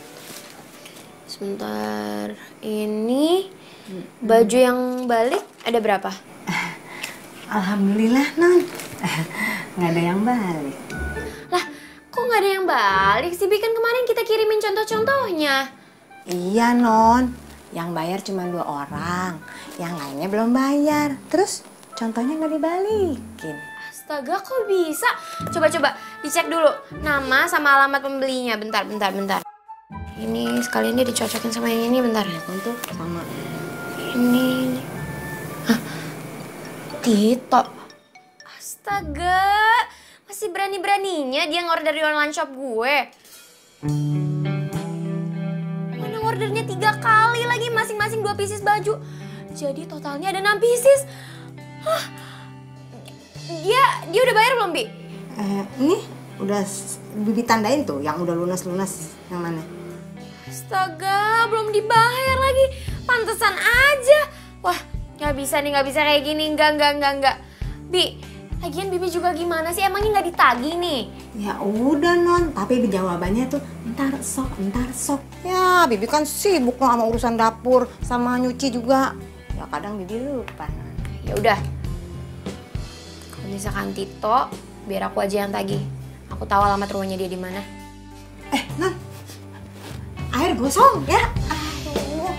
Sebentar. Ini baju yang balik ada berapa? Alhamdulillah, Non. Nggak ada yang balik. Lah, kok nggak ada yang balik sih, Bi? Kan kemarin kita kirimin contoh-contohnya. Iya, Non. Yang bayar cuma dua orang. Yang lainnya belum bayar. Terus contohnya nggak dibalikin. Astaga, kok bisa? Coba-coba dicek dulu nama sama alamat pembelinya. Bentar, bentar, bentar. Ini sekalian dia dicocokin sama yang ini, bentar. Ya, untuk sama. Ini. Hah? Tito. Astaga, masih berani-beraninya dia ngorder dari online shop gue. Mana ordernya tiga kali lagi, masing-masing dua pieces baju. Jadi totalnya ada enam pieces. Hah? Dia dia udah bayar belum, Bi? Eh, ini udah Bibi tandain tuh yang udah lunas-lunas yang mana? Astaga, belum dibayar lagi. Pantesan aja. Wah, nggak bisa nih, nggak bisa kayak gini. Enggak, enggak, enggak, enggak. Bi, lagian Bibi juga gimana sih? Emangnya nggak ditagih nih? Ya udah, Non. Tapi jawabannya tuh ntar sok, ntar sok. Ya, Bibi kan sibuk loh sama urusan dapur, sama nyuci juga. Ya kadang Bibi lupa. Ya udah. Kalau misalkan Tito, biar aku aja yang tagih. Aku tahu alamat rumahnya dia di mana. Eh, Non. Air gosong ya. Aduh.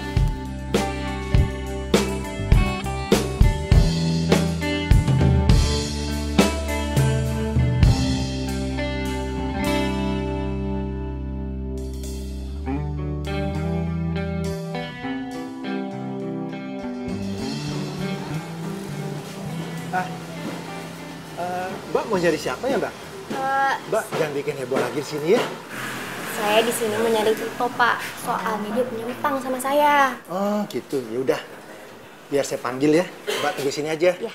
Ah, uh, Mbak mau nyari siapa ya, Mbak? Uh, Mbak, jangan bikin heboh lagi di sini ya. Saya di sini mau nyari Tito, Pak. Soalnya dia punya utang sama saya. Oh, gitu. Ya udah. Biar saya panggil ya. Mbak tunggu sini aja. Ya.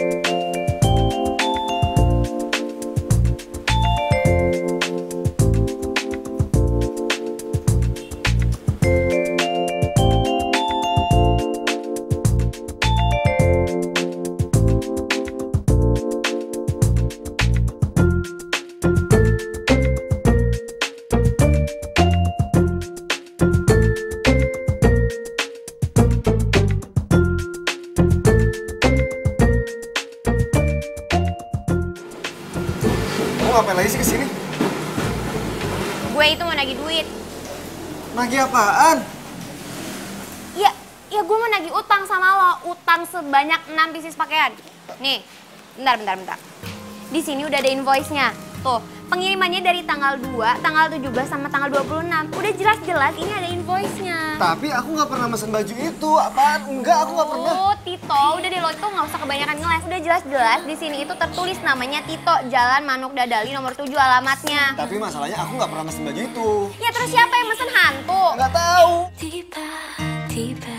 Ngapain lagi sih kesini? Gue itu mau nagih duit. Nagih apaan? Ya, ya gue mau nagih utang sama lo. Utang sebanyak enam pieces pakaian. Nih, bentar, bentar, bentar. Di sini udah ada invoice-nya. Tuh, pengirimannya dari tanggal dua, tanggal tujuh belas, sama tanggal dua puluh enam. Udah jelas-jelas ini ada invoice-nya. Tapi aku nggak pernah mesen baju itu. Apaan? Enggak, aku nggak pernah. Oh, Tito, udah deh lo itu nggak usah kebanyakan ngeles. Udah jelas-jelas di sini itu tertulis namanya Tito, Jalan Manuk Dadali nomor tujuh alamatnya. Tapi masalahnya aku nggak pernah mesen baju itu. Ya terus siapa yang mesen hantu? Nggak tahu. Tiba-tiba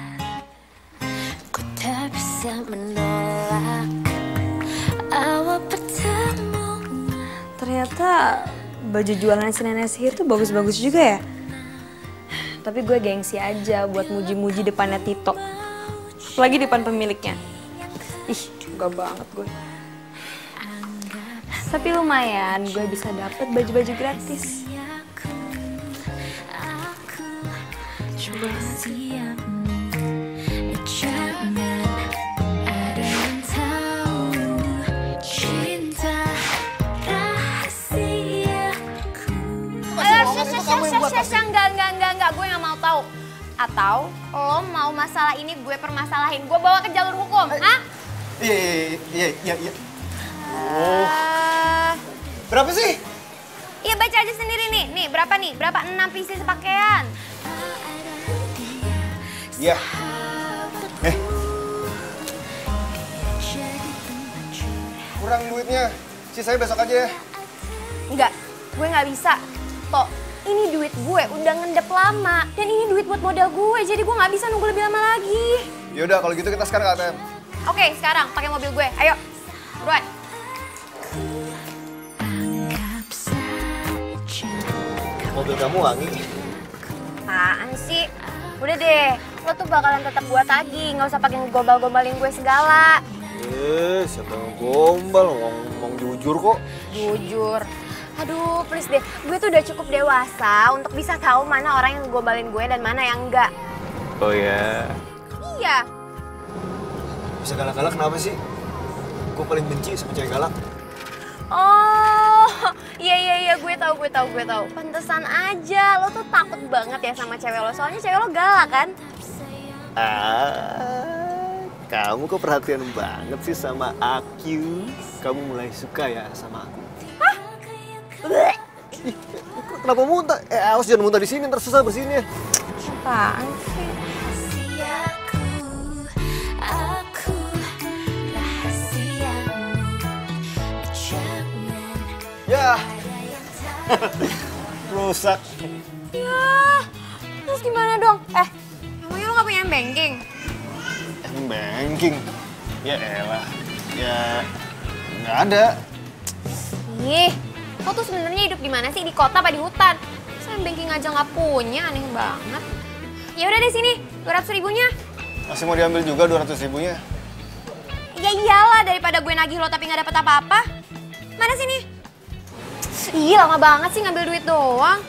ku tak bisa menolak awal bertemu. Ternyata baju jualan si nenek sihir tuh bagus-bagus juga ya. Tapi gue gengsi aja buat muji-muji depannya Tito. Apalagi depan pemiliknya. Ih, enggak banget gue. Tapi lumayan, gue bisa dapet baju-baju gratis. Coba sih. Enggak, enggak, enggak, enggak, gue gak mau tahu. Atau lo mau masalah ini gue permasalahin, gue bawa ke jalur hukum, hah? Iya, iya, iya, iya, iya. Oh. Berapa sih? Ya baca aja sendiri nih. Nih, berapa nih? Berapa? enam pieces pakaian. Iya. Eh. Kurang duitnya. Sisanya besok aja ya. Enggak, gue nggak bisa. Toh, ini duit gue udah ngendep lama. Dan ini duit buat modal gue, jadi gue nggak bisa nunggu lebih lama lagi. Yaudah, kalau gitu kita sekarang ke A T M. Oke, sekarang pakai mobil gue. Ayo, buruan. Mobil kamu wangi. Apaan sih? Udah deh, lo tuh bakalan tetap gue tagih. Nggak usah pakai gombal-gombalin gue segala. Eh, siapa yang gombal? Ngomong jujur kok. Jujur. Aduh, please deh. Gue tuh udah cukup dewasa untuk bisa tahu mana orang yang gombalin gue dan mana yang enggak. Oh ya. Iya. Bisa galak-galak kenapa sih? Gue paling benci sama cewek galak. Oh, iya iya iya, gue tahu gue tahu gue tahu. Pantesan aja lo tuh takut banget ya sama cewek lo. Soalnya cewek lo galak kan? Ah, kamu kok perhatian banget sih sama aku. Kamu mulai suka ya sama aku. Hah? Ih, kenapa muntah? Eh, awas jangan muntah di sini, ntar susah bersihinnya. Apaan sih? Ya, rusak. Ya, terus gimana dong? Eh, emangnya lo gak punya banking? Emang banking? Ya elah, ya nggak ada. Ih, lo tuh sebenarnya hidup di mana sih? Di kota apa di hutan? Saya banking aja nggak punya, aneh banget. Ya udah deh sini, dua ratus ribunya. Masih mau diambil juga dua ratus ribunya? Ya iyalah, daripada gue nagih lo tapi nggak dapet apa-apa. Mana sini? Ih, lama banget sih ngambil duit doang.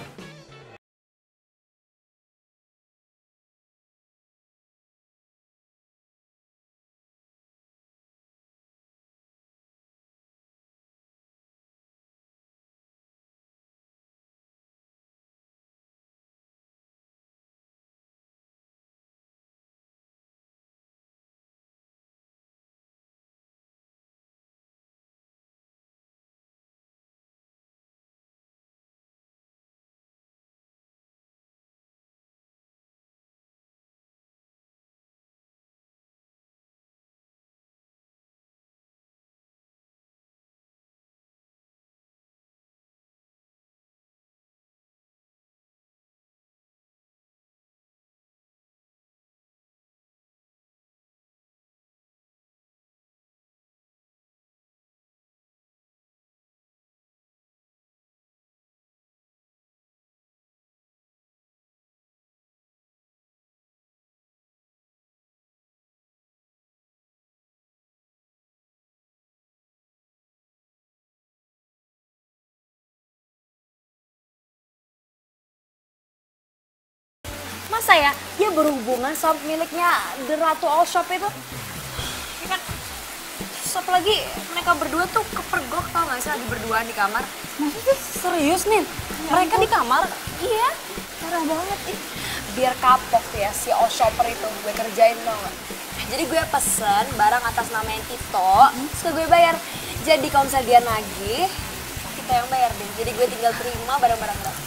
Masa ya dia berhubungan sama miliknya The Ratu All Shop itu? Ya kan, terus apalagi mereka berdua tuh kepergok, tau gak sih lagi berduaan di kamar. Maksudnya serius nih? Mereka di kamar? Iya, Parah banget ih. biar kapok ya si All Shopper itu gue kerjain tau gak? Jadi gue pesen barang atas nama yang Tito, hmm? terus gue bayar. Jadi kalau misalnya dia nagih, kita yang bayar deh. Jadi gue tinggal terima barang-barang gratis.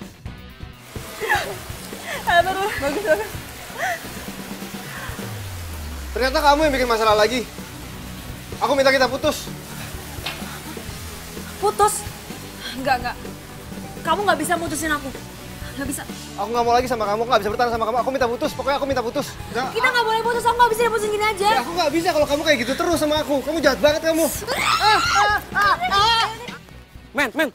Aduh, bagus banget. Ternyata kamu yang bikin masalah lagi. Aku minta kita putus. Putus? Enggak, enggak. Kamu nggak bisa mutusin aku. Nggak bisa. Aku nggak mau lagi sama kamu, aku nggak bisa bertahan sama kamu. Aku minta putus, pokoknya aku minta putus. Nggak, Kita nggak boleh putus, aku nggak bisa putusin gini aja. ya, aku nggak bisa kalau kamu kayak gitu terus sama aku. Kamu jahat banget kamu. Ah, ah, ah, ah. Men, men.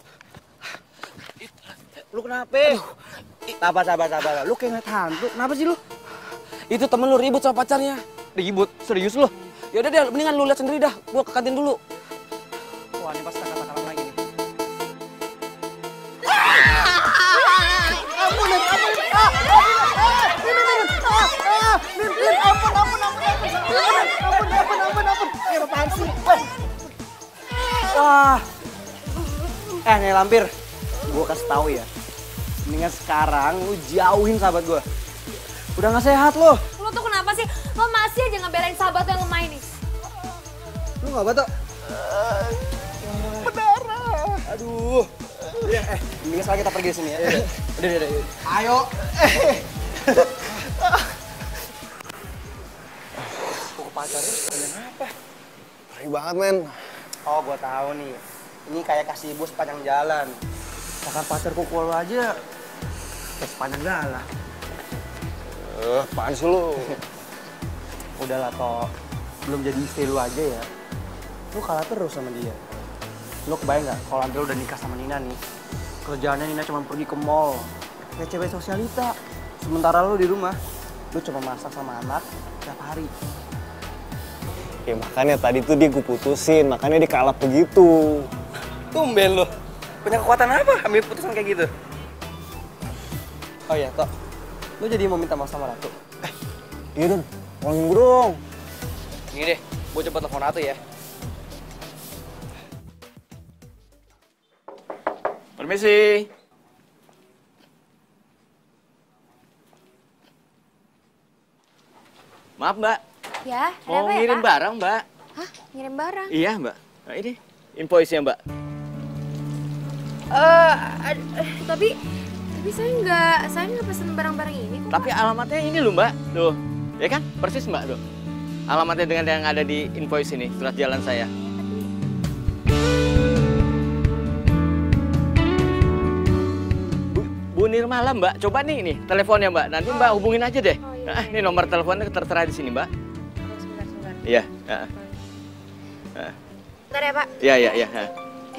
Lu kenapa? Sabar, sabar, sabar. Lu kayak ngeliat hantu. Kenapa sih lu? Itu temen lu ribut sama pacarnya. Ribut? Serius lu? Yaudah deh, mendingan lu lihat sendiri dah. Gua ke kantin dulu. Wah, ini pasti kata-kata lagi nih. Ampun, ampun, ampun. Ah, ah, Min, Min, Min. Ah, ah, Min, Min, ampun, ampun, ampun, ampun. Ampun, ampun, ampun, ampun. Eh, apaan sih? Eh. Wah. Eh, nih lampir. Gua kasih tahu ya. Mendingan sekarang lu jauhin sahabat gua. Udah gak sehat lo. Lo tuh kenapa sih? Lo masih aja ngebelain sahabat yang lemah ini. Lu nggak batal? Berdarah. Aduh. Udah, eh, mending sekarang kita pergi dari sini ya. Udah, udah, udah. udah. Ayo. Kok pacarnya sepanjang apa? Ngeri banget, men. Oh, gua tahu nih. Ini kayak kasih bus sepanjang jalan. Bahkan pacar kuku lu aja kayak sepanjang jalan. Eh, apaan sih lu? Udahlah, Tok. Belum jadi istri lu aja ya. Lu kalah terus sama dia. Lu kebayang nggak kalau Andrea udah nikah sama Nina nih? Kerjaannya Nina cuma pergi ke mall. Kayak cewek sosialita. Sementara lu di rumah, lu cuma masak sama anak tiap hari. Ya makanya tadi tuh dia gue putusin, makanya dia kalap begitu. Tumben lu. Punya kekuatan apa ambil putusan kayak gitu? Oh iya, Tok. Lu jadi mau minta maaf sama Ratu? Eh, iya dong. Tolongin gue dong. Gini deh, gue coba telepon Ratu ya. Permisi. Maaf, Mbak. Ya, ada Mau apa ya, ngirim Pak? barang, Mbak. Hah? Ngirim barang? Iya, Mbak. Nah, ini invoice-nya, Mbak. Eh, uh, tapi tapi saya nggak saya nggak pesen barang-barang ini kok. Tapi alamatnya ini loh, Mbak. Tuh. Ya kan? Persis, Mbak, tuh. Alamatnya dengan yang ada di invoice ini, surat jalan saya. Bu, Bu Nirmala, Mbak. Coba nih, nih teleponnya, Mbak. Nanti Mbak hubungin aja deh. Oh, iya. Nah, ini nomor teleponnya tertera di sini, Mbak. Oh, sebentar, sebentar. Iya. Nah. Nah. Bentar ya, Pak. Iya, iya, iya. Nah.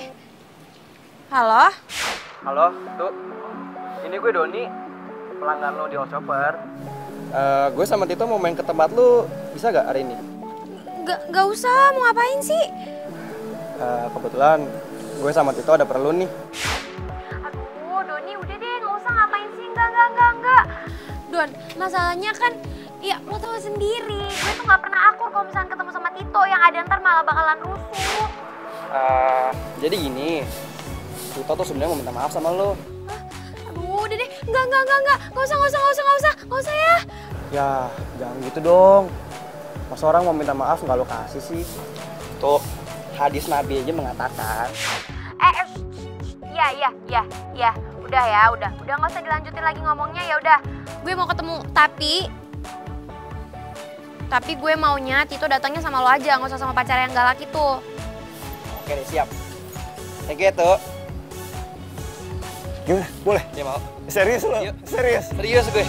Halo? Halo, tuh. Ini gue Doni, pelanggan lo di All Shopper. Uh, gue sama Tito mau main ke tempat lu, bisa gak hari ini? Gak, gak usah, mau ngapain sih? Uh, kebetulan gue sama Tito ada perlu nih. Aduh, Doni udah deh, gak usah ngapain sih, enggak, enggak, enggak, enggak. Don, masalahnya kan, ya lo tau sendiri, gue tuh gak pernah akur kalau misalnya ketemu sama Tito, yang ada ntar malah bakalan rusuh. Uh, jadi gini, Tito tuh sebenarnya mau minta maaf sama lo. Hah? Aduh, udah deh, enggak, enggak, enggak, enggak, gak usah, gak usah, gak usah, gak usah, gak usah ya. Ya, jangan gitu dong. Masa orang mau minta maaf nggak lo kasih sih? Tuh, hadis Nabi aja mengatakan. Eh, eh, ya, ya, ya, ya, udah ya, udah, udah nggak usah dilanjutin lagi ngomongnya, ya udah. Gue mau ketemu, tapi, tapi gue maunya Tito datangnya sama lo aja, nggak usah sama pacar yang galak itu. Oke deh, siap. Thank you, tuh. Gimana? Boleh? Dia mau. Serius lo? Yuk. Serius? Serius gue.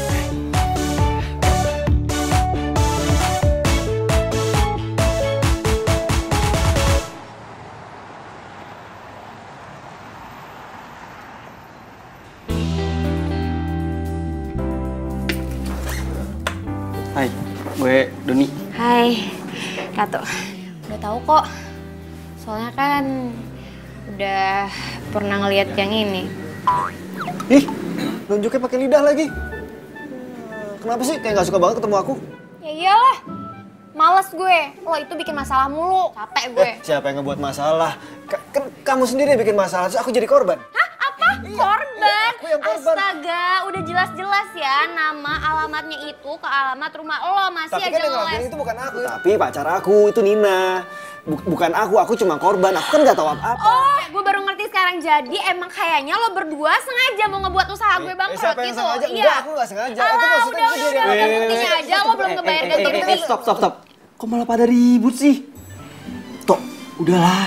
Hai, gue Doni. Hai, Ratu. Udah tahu kok. Soalnya kan udah pernah ngeliat yang ini. Ih, nunjuknya pakai lidah lagi. Kenapa sih kayak nggak suka banget ketemu aku? Ya iyalah, males gue. Lo itu bikin masalah mulu, capek gue. Eh, siapa yang ngebuat masalah? Ka- kan kamu sendiri yang bikin masalah, terus aku jadi korban. Hah? Apa? Korban? Aku yang korban. Astaga, udah jelas-jelas ya nama alamatnya itu ke alamat rumah lo, masih Tapi aja kan yang ngeles. ngelakuin itu bukan aku. Tapi pacar aku itu Nina. Buk- bukan aku, aku cuma korban. Aku kan nggak tahu apa-apa. Oh, gue baru ngerti sekarang. Jadi emang kayaknya lo berdua sengaja mau ngebuat usaha gue Eh, bangkrut siapa yang gitu. sengaja? Iya. Enggak, aku nggak sengaja. Alah, Itu maksudnya udah, itu udah, dia. udah, Eh, udah, eh, buktinya eh, aja lo belum ngebayar Eh, ganti eh, eh, rugi. eh, stop, stop, stop. Kok malah pada ribut sih? Tok, udahlah.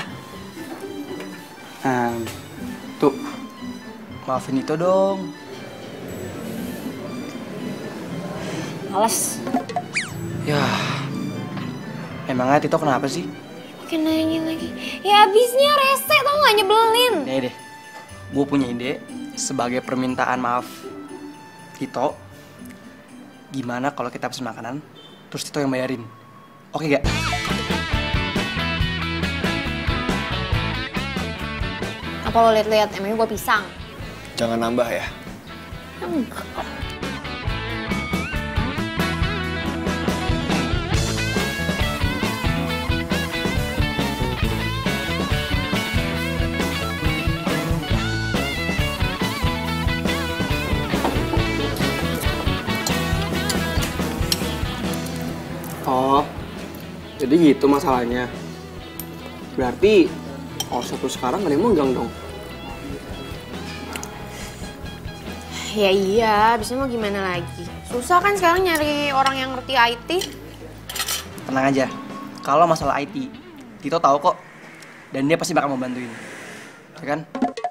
Um, tuh, maafin itu dong. Males. Ya, emangnya Tito kenapa sih? Makin nanya lagi. Ya abisnya rese tau gak, nyebelin. Nih deh, gue punya ide sebagai permintaan maaf Tito. Gimana kalau kita pesen makanan, terus Tito yang bayarin? Oke gak? Apa lo liat-liat, emangnya gue pisang? Jangan nambah ya. Enggak. Oh, jadi gitu masalahnya. Berarti All Shopper sekarang gak ada yang megang dong? Ya iya, abisnya mau gimana lagi? Susah kan sekarang nyari orang yang ngerti I T. Tenang aja, kalau masalah I T, Tito tahu kok. Dan dia pasti bakal membantuin. Ya kan?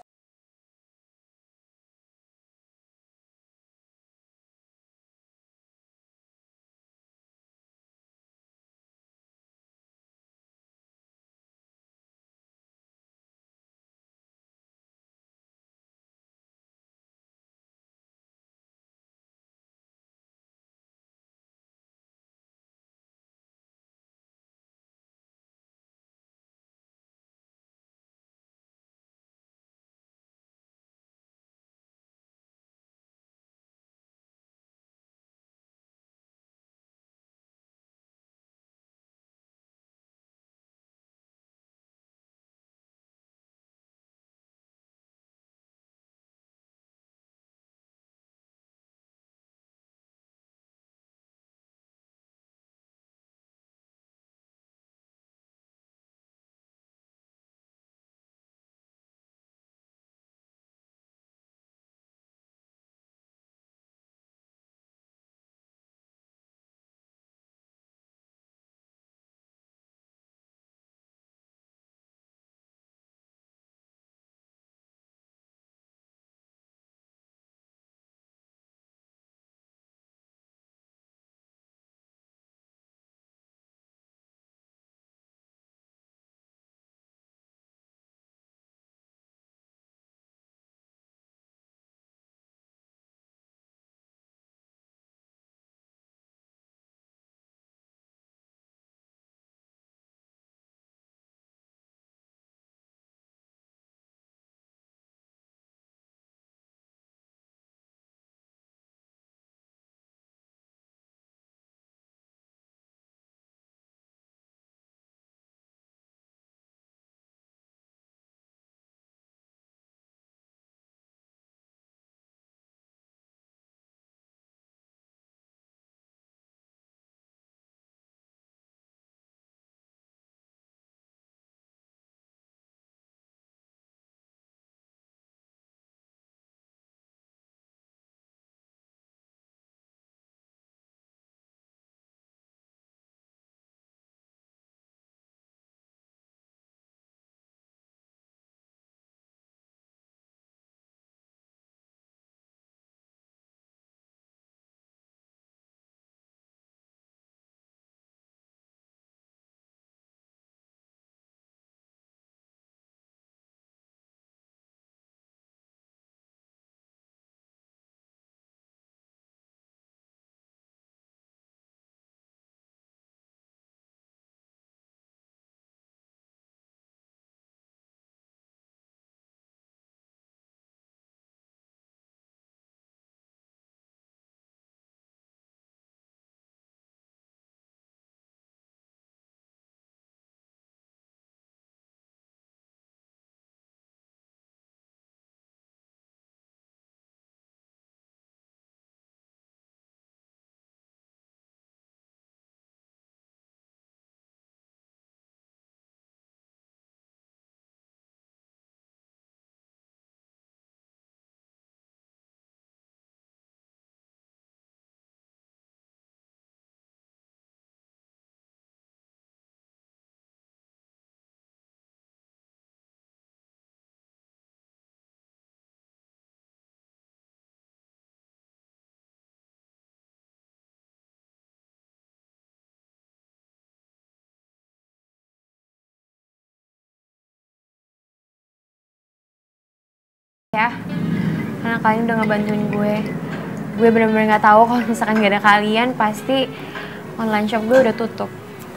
Ya, karena kalian udah ngebantuin gue. Gue bener-bener gak tahu kalau misalkan gak ada kalian, pasti online shop gue udah tutup.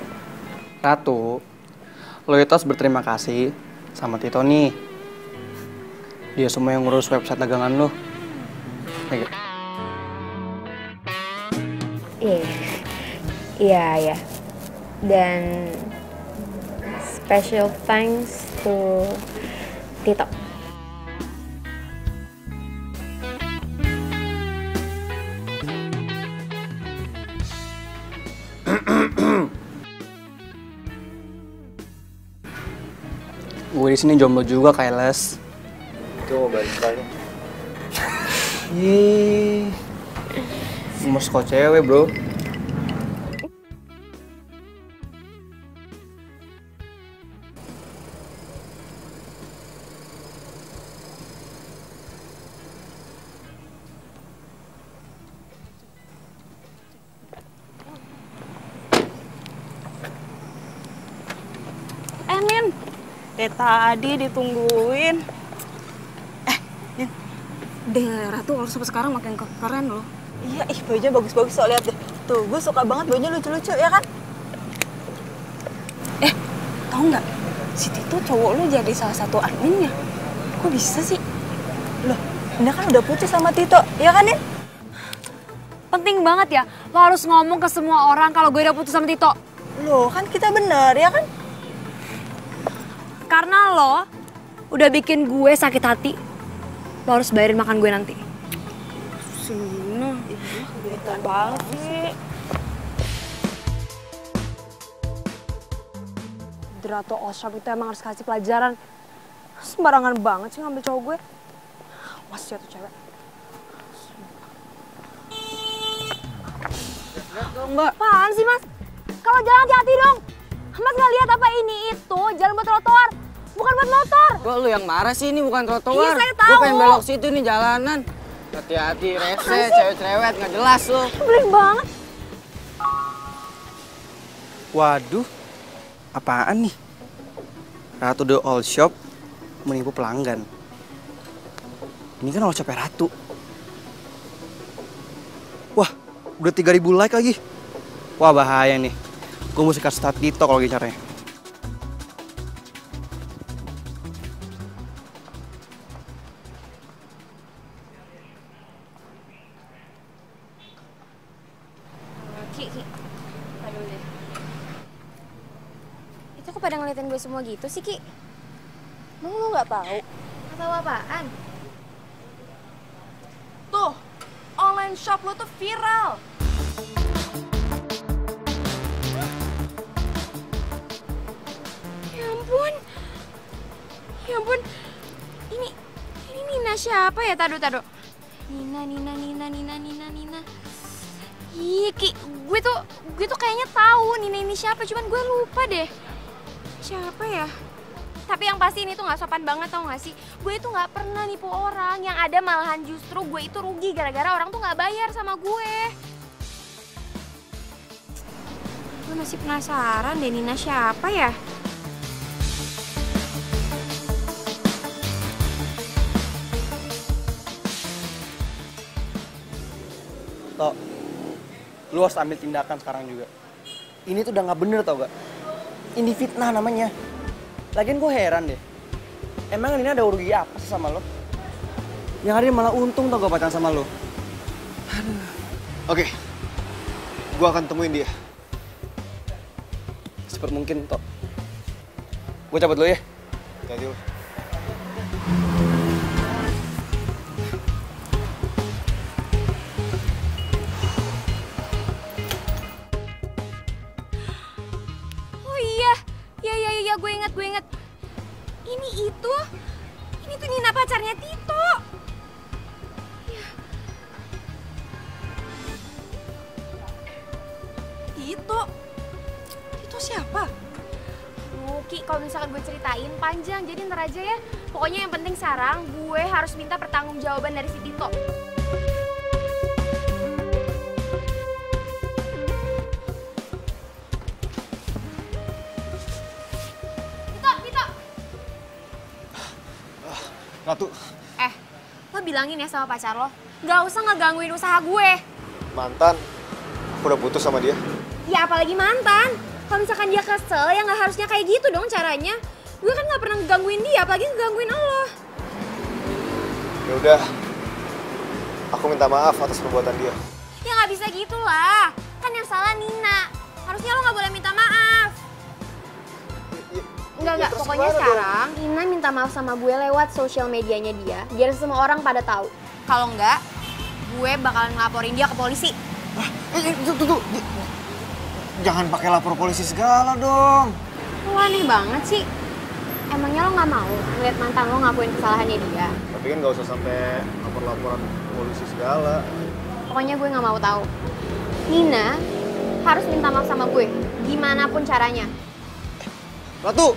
Ratu, lo itu harus berterima kasih sama Tito nih. Dia semua yang ngurus website dagangan lo. Iya, iya, iya. Dan special thanks to Tito. Gue di sini jomblo juga kayak Les. Itu mau balik kali. Ih, gemes kok cewek bro. Eh, Nin. Dari tadi ditungguin. Eh, Nin. Deh, Ratu kalau sampai sekarang makin keren loh. Iya, ih bajunya bagus-bagus so, lihat deh. Tuh, gue suka banget bajunya lucu-lucu, ya kan? Eh, tau nggak? Si Tito cowok lu jadi salah satu adminnya. Kok bisa sih? Loh, Ina kan udah putus sama Tito, ya kan, Nin? Penting banget ya, lo harus ngomong ke semua orang kalau gue udah putus sama Tito. Loh, kan kita bener, ya kan? Karena lo udah bikin gue sakit hati, lo harus bayarin makan gue nanti. Sina, kegiatan banget sih. Drato Oshop itu emang harus kasih pelajaran. Sembarangan banget sih ngambil cowok gue. Awas ya tuh cewek. Mbak. Apaan sih mas? Kalau jalan hati-hati dong. Mas nggak lihat apa ini itu jalan buat trotoar, bukan buat motor. Kok lu yang marah sih, ini bukan trotoar. Iya saya tahu. Gue pengen belok situ nih jalanan. Hati-hati rese, cewek cerewet nggak jelas lu. Belin banget. Waduh, apaan nih? Ratu The All Shop menipu pelanggan. Ini kan all shopnya Ratu. Wah, udah tiga ribu like lagi. Wah bahaya nih. Gue mesti kasih start Tito kalau gini caranya. Ki, Ki. Aduh deh. Itu kok pada ngeliatin gue semua gitu sih, Ki? Emang lu nggak tahu? Nggak tahu apaan? Tuh, online shop lo tuh viral. Ya ampun. Ya ampun. Ini, ini Nina siapa ya? Tado, tado. Nina, Nina, Nina, Nina, Nina, Nina. Ih, Ki, gue tuh, gue tuh kayaknya tahu Nina ini siapa, cuman gue lupa deh. Siapa ya? Tapi yang pasti ini tuh nggak sopan banget, tau gak sih? Gue itu nggak pernah nipu orang, yang ada malahan justru gue itu rugi gara-gara orang tuh nggak bayar sama gue. Gue masih penasaran deh Nina siapa ya? Tok, lu harus ambil tindakan sekarang juga. Ini tuh udah nggak bener tau gak? Ini fitnah namanya. Lagian gue heran deh. Emang ini ada rugi apa sih sama lo? Yang ada malah untung tau gak pacaran sama lo. Aduh. Oke, gue akan temuin dia. Secepat mungkin, Tok. Gue cabut dulu ya. Hati-hati lo. Iya, gue inget, gue inget. Ini itu, ini tuh Nina pacarnya Tito. Ya. Tito? Tito siapa? Oh, Ki, kalau misalkan gue ceritain panjang, jadi ntar aja ya. Pokoknya yang penting sekarang gue harus minta pertanggungjawaban dari si Tito. Ratu. Eh, lo bilangin ya sama pacar lo, gak usah ngegangguin usaha gue. Mantan, aku udah putus sama dia. Ya apalagi mantan. Kalau misalkan dia kesel, ya gak harusnya kayak gitu dong caranya. Gue kan gak pernah ngegangguin dia, apalagi ngegangguin lo. Ya udah, aku minta maaf atas perbuatan dia. Ya gak bisa gitu lah. Kan yang salah Nina. Harusnya lo gak boleh minta maaf. Enggak, enggak. Pokoknya sekarang Nina minta maaf sama gue lewat sosial medianya dia. Biar semua orang pada tahu. Kalau enggak, gue bakalan ngelaporin dia ke polisi. Ah, eh, tuh, tuh, tuh. Jangan pakai lapor polisi segala dong. Lo aneh banget sih. Emangnya lo gak mau ngeliat mantan lo ngakuin kesalahannya dia? Tapi kan gak usah sampai lapor-laporan Polusi segala. Pokoknya gue nggak mau tahu. Nina harus minta maaf sama gue, gimana pun caranya. Ratu!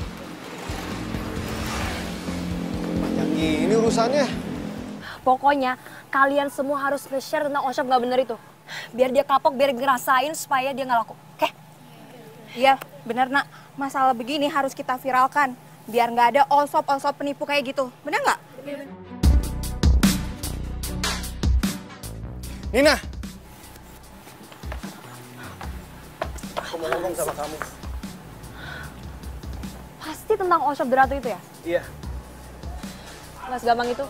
Yang ini urusannya. Pokoknya kalian semua harus nge-share tentang Oshop nggak bener itu. Biar dia kapok, biar ngerasain supaya dia nggak laku. Oke? Iya, bener nak. Masalah begini harus kita viralkan. Biar nggak ada Oshop-Oshop penipu kayak gitu. Bener nggak? Nina! Aku mau ngomong sama kamu. Pasti tentang Oshop The Ratu itu ya? Iya. Nggak segampang itu.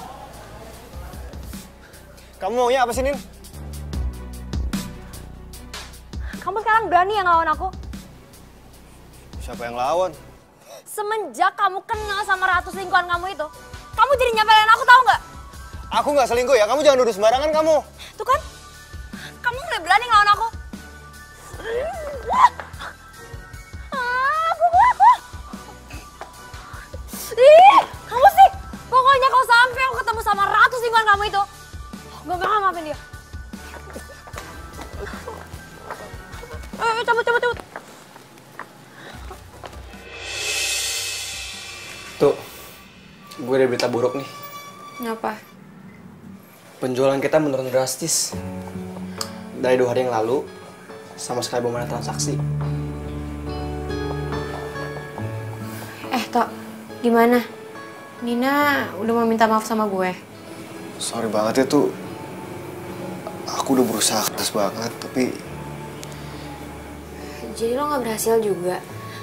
Kamu maunya apa sih, Nin? Kamu sekarang berani yang ngelawan aku? Siapa yang lawan? Semenjak kamu kenal sama Ratu selingkuhan kamu itu, kamu jadi nyapelin aku, tahu nggak? Aku nggak selingkuh ya, kamu jangan nuduh sembarangan kamu. Tuh kan, kamu mulai berani ngelawan aku. Aku, aku. Ih, kamu sih. Pokoknya kalau sampai aku ketemu sama Ratu selingkuhan kamu itu, gak bakal maafin dia. Eh, cabut, cabut, cabut. Tuh, gue ada berita buruk nih. Kenapa? Penjualan kita menurun drastis. Dari dua hari yang lalu, sama sekali belum ada transaksi. Eh, Tok, gimana? Nina udah mau minta maaf sama gue. Sorry banget ya tuh. Aku udah berusaha keras banget, tapi... Jadi lo gak berhasil juga?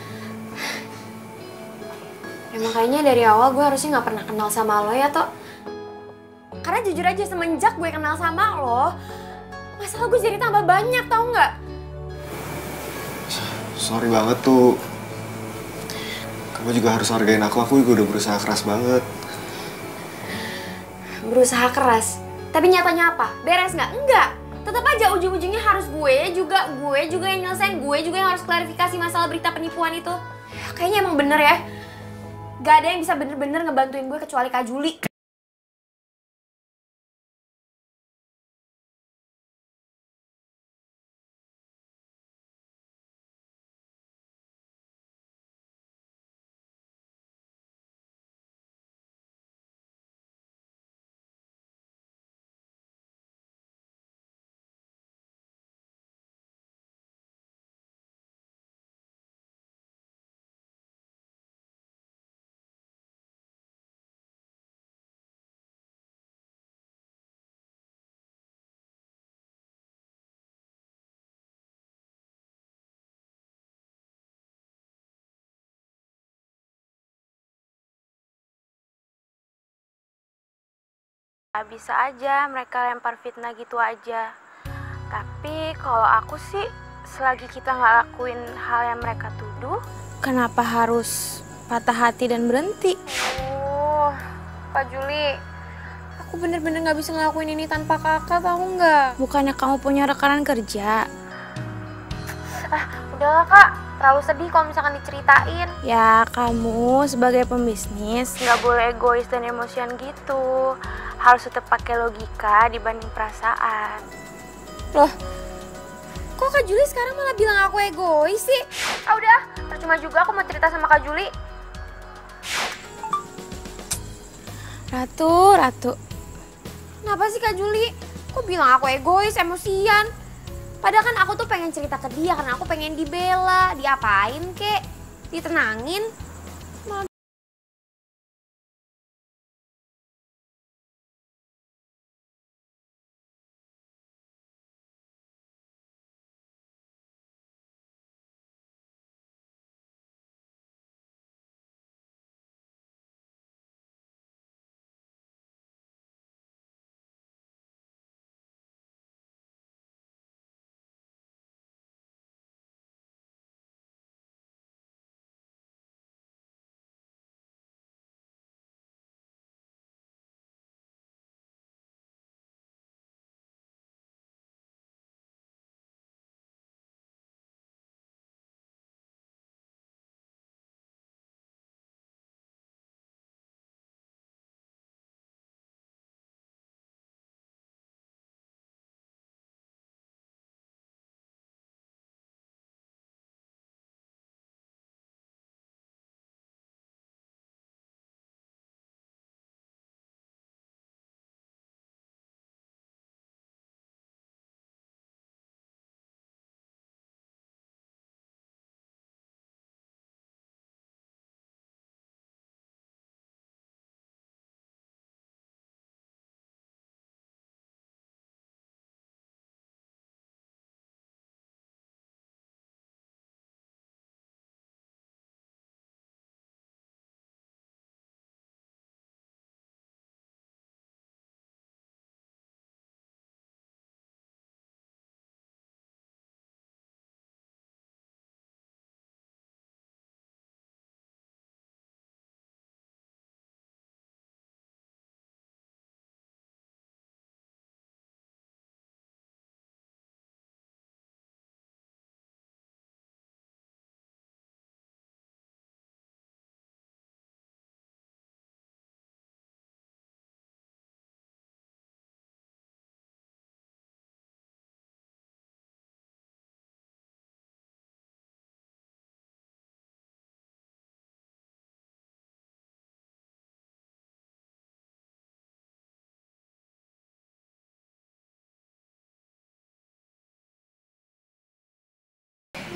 Ya makanya dari awal gue harusnya gak pernah kenal sama lo ya, Tok. Karena jujur aja semenjak gue kenal sama lo, masalah gue jadi tambah banyak, tau nggak? Sorry banget tuh. Kamu juga harus hargain aku, aku juga udah berusaha keras banget. Berusaha keras? Tapi nyatanya apa? Beres nggak? Enggak! Tetap aja ujung-ujungnya harus gue juga, gue juga yang nyelesain, gue juga yang harus klarifikasi masalah berita penipuan itu. Kayaknya emang bener ya. Gak ada yang bisa bener-bener ngebantuin gue kecuali Kak Juli. Bisa aja mereka lempar fitnah gitu aja. Tapi kalau aku sih, selagi kita nggak lakuin hal yang mereka tuduh, Kenapa harus patah hati dan berhenti? oh, Kak Juli, Aku bener-bener gak bisa ngelakuin ini tanpa kakak, tau nggak? Bukannya kamu punya rekanan kerja? ah udahlah Kak, terlalu sedih kalau misalkan diceritain. Ya, kamu sebagai pembisnis Nggak boleh egois dan emosian gitu. Harus tetap pakai logika dibanding perasaan. Loh, kok Kak Juli sekarang malah bilang aku egois sih? Ah udah, percuma juga aku mau cerita sama Kak Juli. Ratu, Ratu. Kenapa sih Kak Juli? Kok bilang aku egois, emosian? Padahal kan aku tuh pengen cerita ke dia karena aku pengen dibela. Diapain kek? Ditenangin?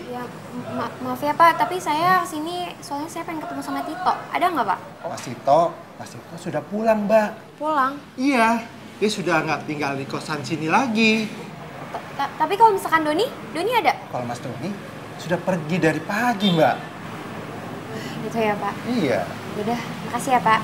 Ya, ma maaf ya Pak, tapi saya kesini soalnya saya pengen ketemu sama Tito. Ada nggak Pak? Mas Tito, Mas Tito sudah pulang, Mbak. Pulang? Iya, dia sudah nggak tinggal di kosan sini lagi. T Tapi kalau misalkan Doni, Doni ada? Kalau Mas Doni sudah pergi dari pagi, Mbak. Gitu ya Pak? Iya. Udah, makasih ya Pak.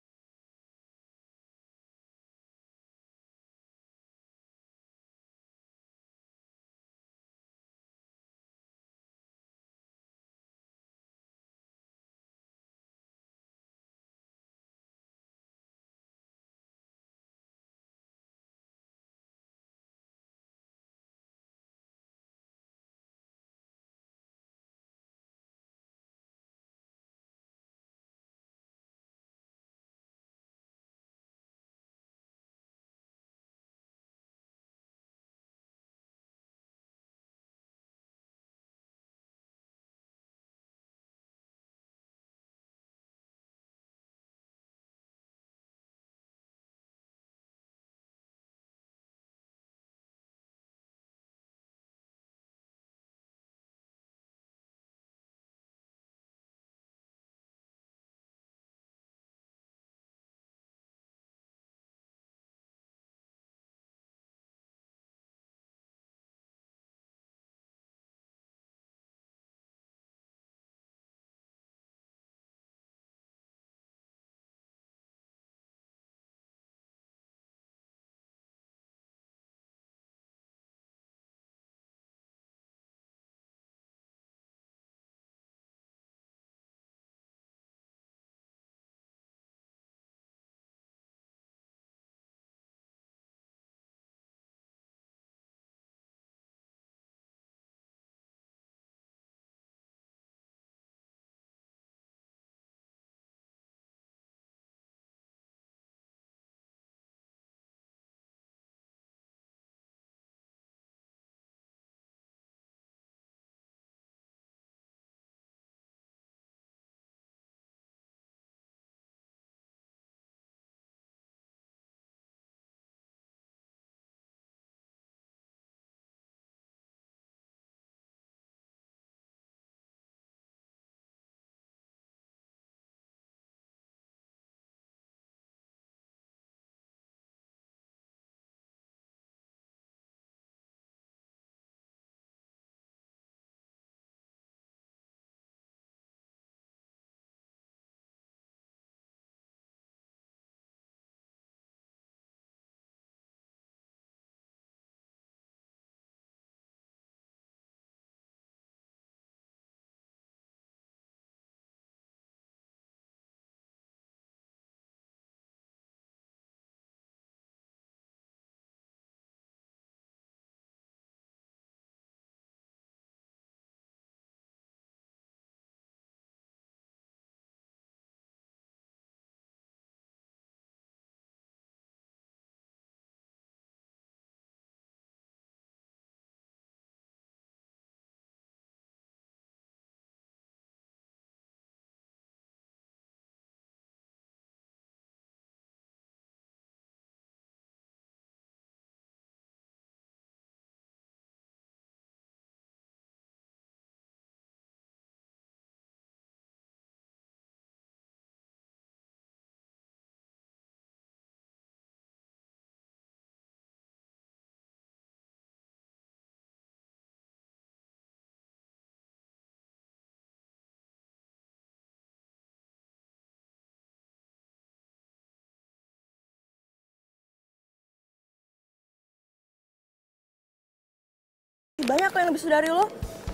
Banyak yang lebih dari lo.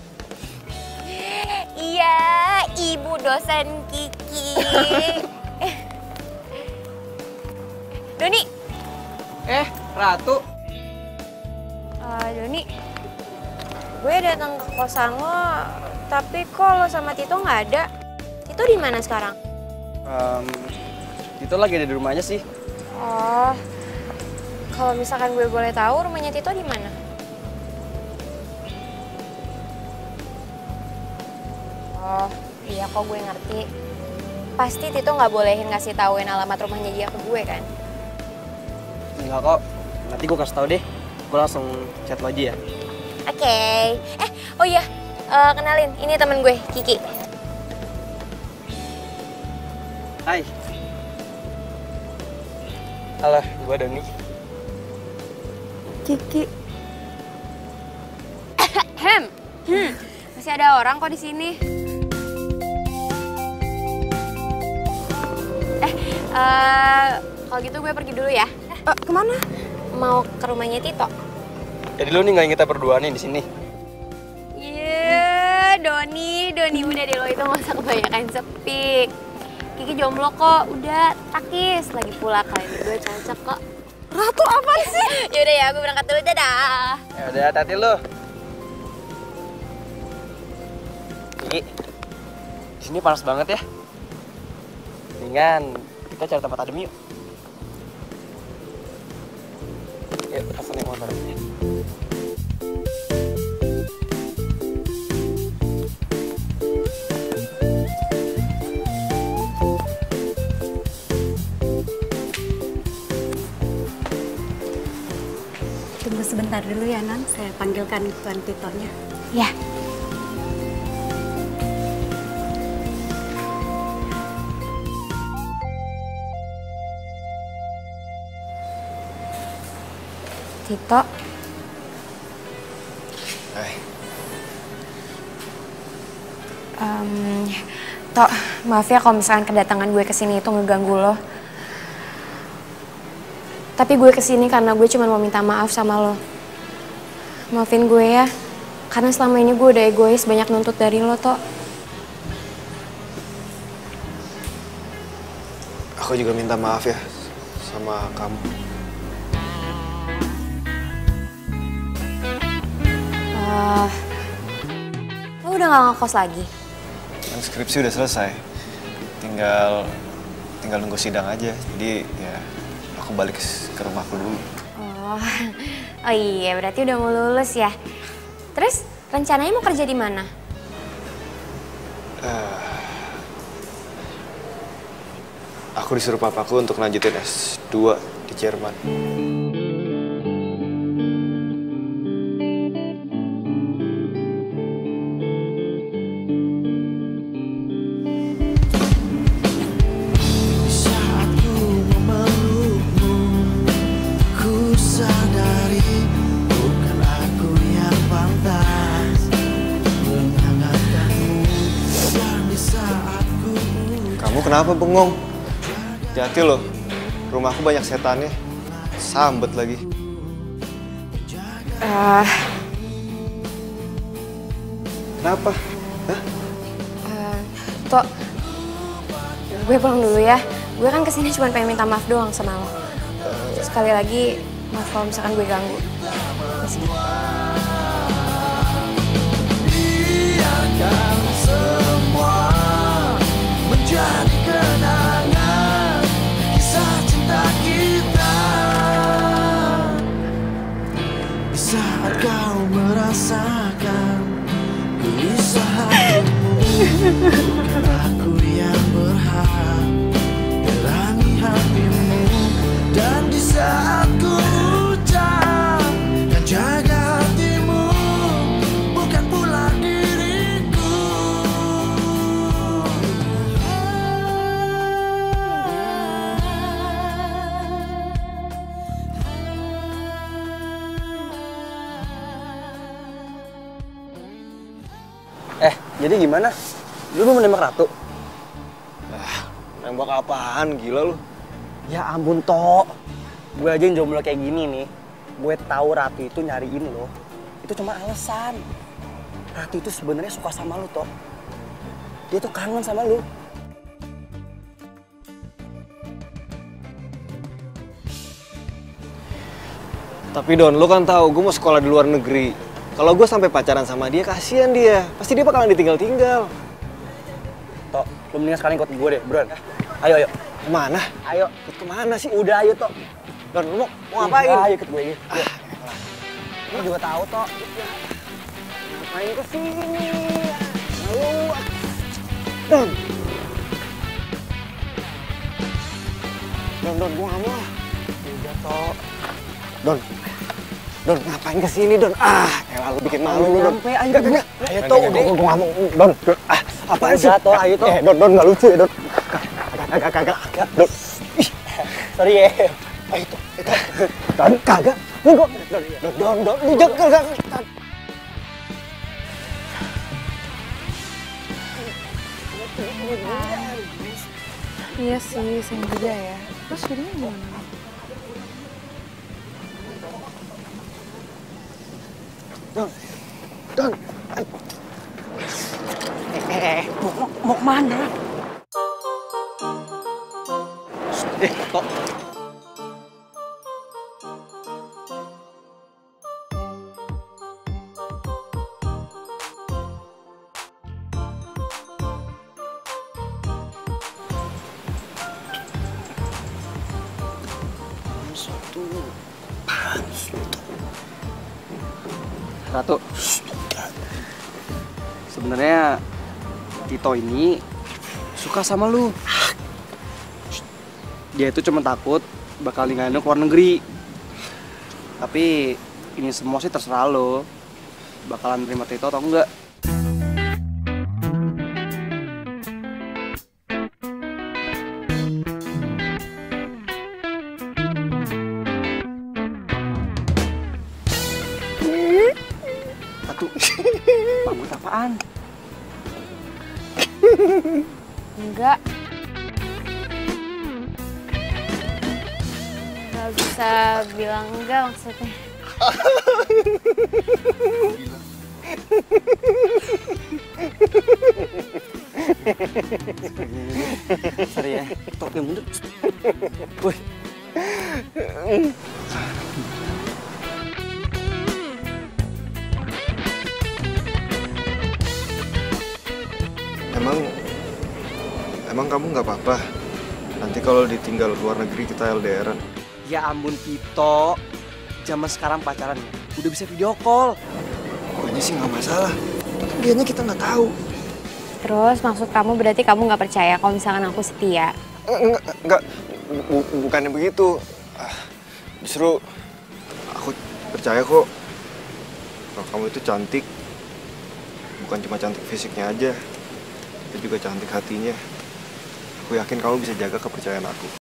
Iya, ibu dosen Kiki. Doni. Eh, Ratu. Uh, Doni, gue datang ke kosan lo, tapi kok lo sama Tito nggak ada? Tito di mana sekarang? Um, Tito lagi ada di rumahnya sih. Oh, kalau misalkan gue boleh tahu rumahnya Tito di mana? Oh, iya kok gue ngerti. Pasti Tito nggak bolehin ngasih tauin alamat rumahnya dia ke gue kan? Enggak kok, nanti gue kasih tau deh. Gue langsung chat lo aja ya. Oke. Okay. Eh, oh iya, Uh, kenalin, ini temen gue, Kiki. Hai. Halo, gue Doni. Kiki. Hem. Hmm. Masih ada orang kok di sini. Eh, uh, kalau gitu gue pergi dulu ya. Uh, kemana? Mau ke rumahnya Tito. Jadi lu nih nggak kita berdua nih di sini? Iya, Doni, Doni udah deh lo itu nggak usah kebanyakan sepik. Kiki jomblo kok, udah takis. Lagi pula kalian berdua cocok kok. Ratu apa sih? Yaudah ya, gue berangkat dulu, dadah. Ya udah, hati-hati lu. Kiki, di sini panas banget ya. Mendingan kita cari tempat adem yuk. Yuk, pesan yang motor. Tunggu sebentar dulu ya, Non. Saya panggilkan Tuan Titonya. Ya. Tito. Hai. Um, Tok, maaf ya kalau misalkan kedatangan gue kesini itu ngeganggu lo. Tapi gue kesini karena gue cuma mau minta maaf sama lo. Maafin gue ya, karena selama ini gue udah egois banyak nuntut dari lo, Tok. Aku juga minta maaf ya sama kamu. Uh, lo udah gak ngekos lagi? Kan skripsi udah selesai. Tinggal tinggal nunggu sidang aja. Jadi ya aku balik ke rumahku dulu. Oh, oh iya berarti udah mau lulus ya. Terus rencananya mau kerja di mana? Uh, aku disuruh papaku untuk lanjutin S dua di Jerman. Kenapa bengong? Hati-hati loh, rumahku banyak setannya. Sambet lagi. Uh, Kenapa? Hah? Uh, Tok, gue pulang dulu ya. Gue kan kesini cuma pengen minta maaf doang sama lo. Sekali lagi, maaf kalau misalkan gue ganggu. Masih. Biarkan semua menjadi kenangan kisah cinta kita. Di saat kau merasakan gelisah hatimu, bukan aku yang berhak menerangi hatimu. Dan di saat ku ucap dan jaga hatimu, bukan pula diriku. Eh, jadi gimana? Lu mau nembak Ratu? Ah, nembak apaan? Gila lu. Ya ampun, Tok. Gue aja yang jomblo kayak gini nih. Gue tahu Ratu itu nyariin lo. Itu cuma alasan. Ratu itu sebenarnya suka sama lu, Tok. Dia tuh kangen sama lu. Tapi Don, lu kan tahu gue mau sekolah di luar negeri. Kalau gue sampai pacaran sama dia, kasihan dia. Pasti dia bakalan ditinggal-tinggal. Tok, lu mendingan sekarang ikut gue deh, buruan. Ayo, ayo. Kemana? Ayo. Ikut kemana sih? Udah, ayo, Tok. Don, lu mau, mau ngapain? Udah, ayo ikut gue. Ayo. Ah, lu juga tahu, Tok. Main ke sini. Ayo. Don. Don, Don, gue gak mau lah. Udah, Tok. Don, Don, ngapain kesini, Don? Ah, elah lu bikin malu lu, Don. Sampai, ayo, Gak, gak, ayo, Don, Toh, gue gue ngomong, Don, Don. Ah, apaan sih? Toh, ayo, Toh. Eh, Don, Don, gak lucu ya, Don. Kagak, kagak, kagak, Don. Sorry ya. Ayo, Toh, Don, kagak. Don, Don, Don, Don, Don, lu jangan, kagak. Iya sih, sering juga ya. Terus jadinya gimana? Don, Don. Eh, eh, mau, mau kemana? Eh, Tok. Ratu, sebenarnya Tito ini suka sama lu. Dia itu cuma takut bakal ninggalin lu ke luar negeri. Tapi ini semua sih terserah lo, bakalan terima Tito atau enggak. Bangun apaan? Enggak. Gak bisa bilang enggak maksudnya. Sorry ya, Tok yang mundur. Woi. Emang, emang kamu nggak apa-apa? Nanti kalau ditinggal luar negeri kita L D R-an. Ya ampun Tito, zaman sekarang pacaran ya, udah bisa video call. Pokoknya sih nggak masalah, tapi dianya kita nggak tahu. Terus maksud kamu berarti kamu nggak percaya kalau misalkan aku setia? Enggak, enggak, bu- bukannya begitu. Ah, justru aku percaya kok kalau kamu itu cantik. Bukan cuma cantik fisiknya aja, tapi juga cantik hatinya. Aku yakin kamu bisa jaga kepercayaan aku.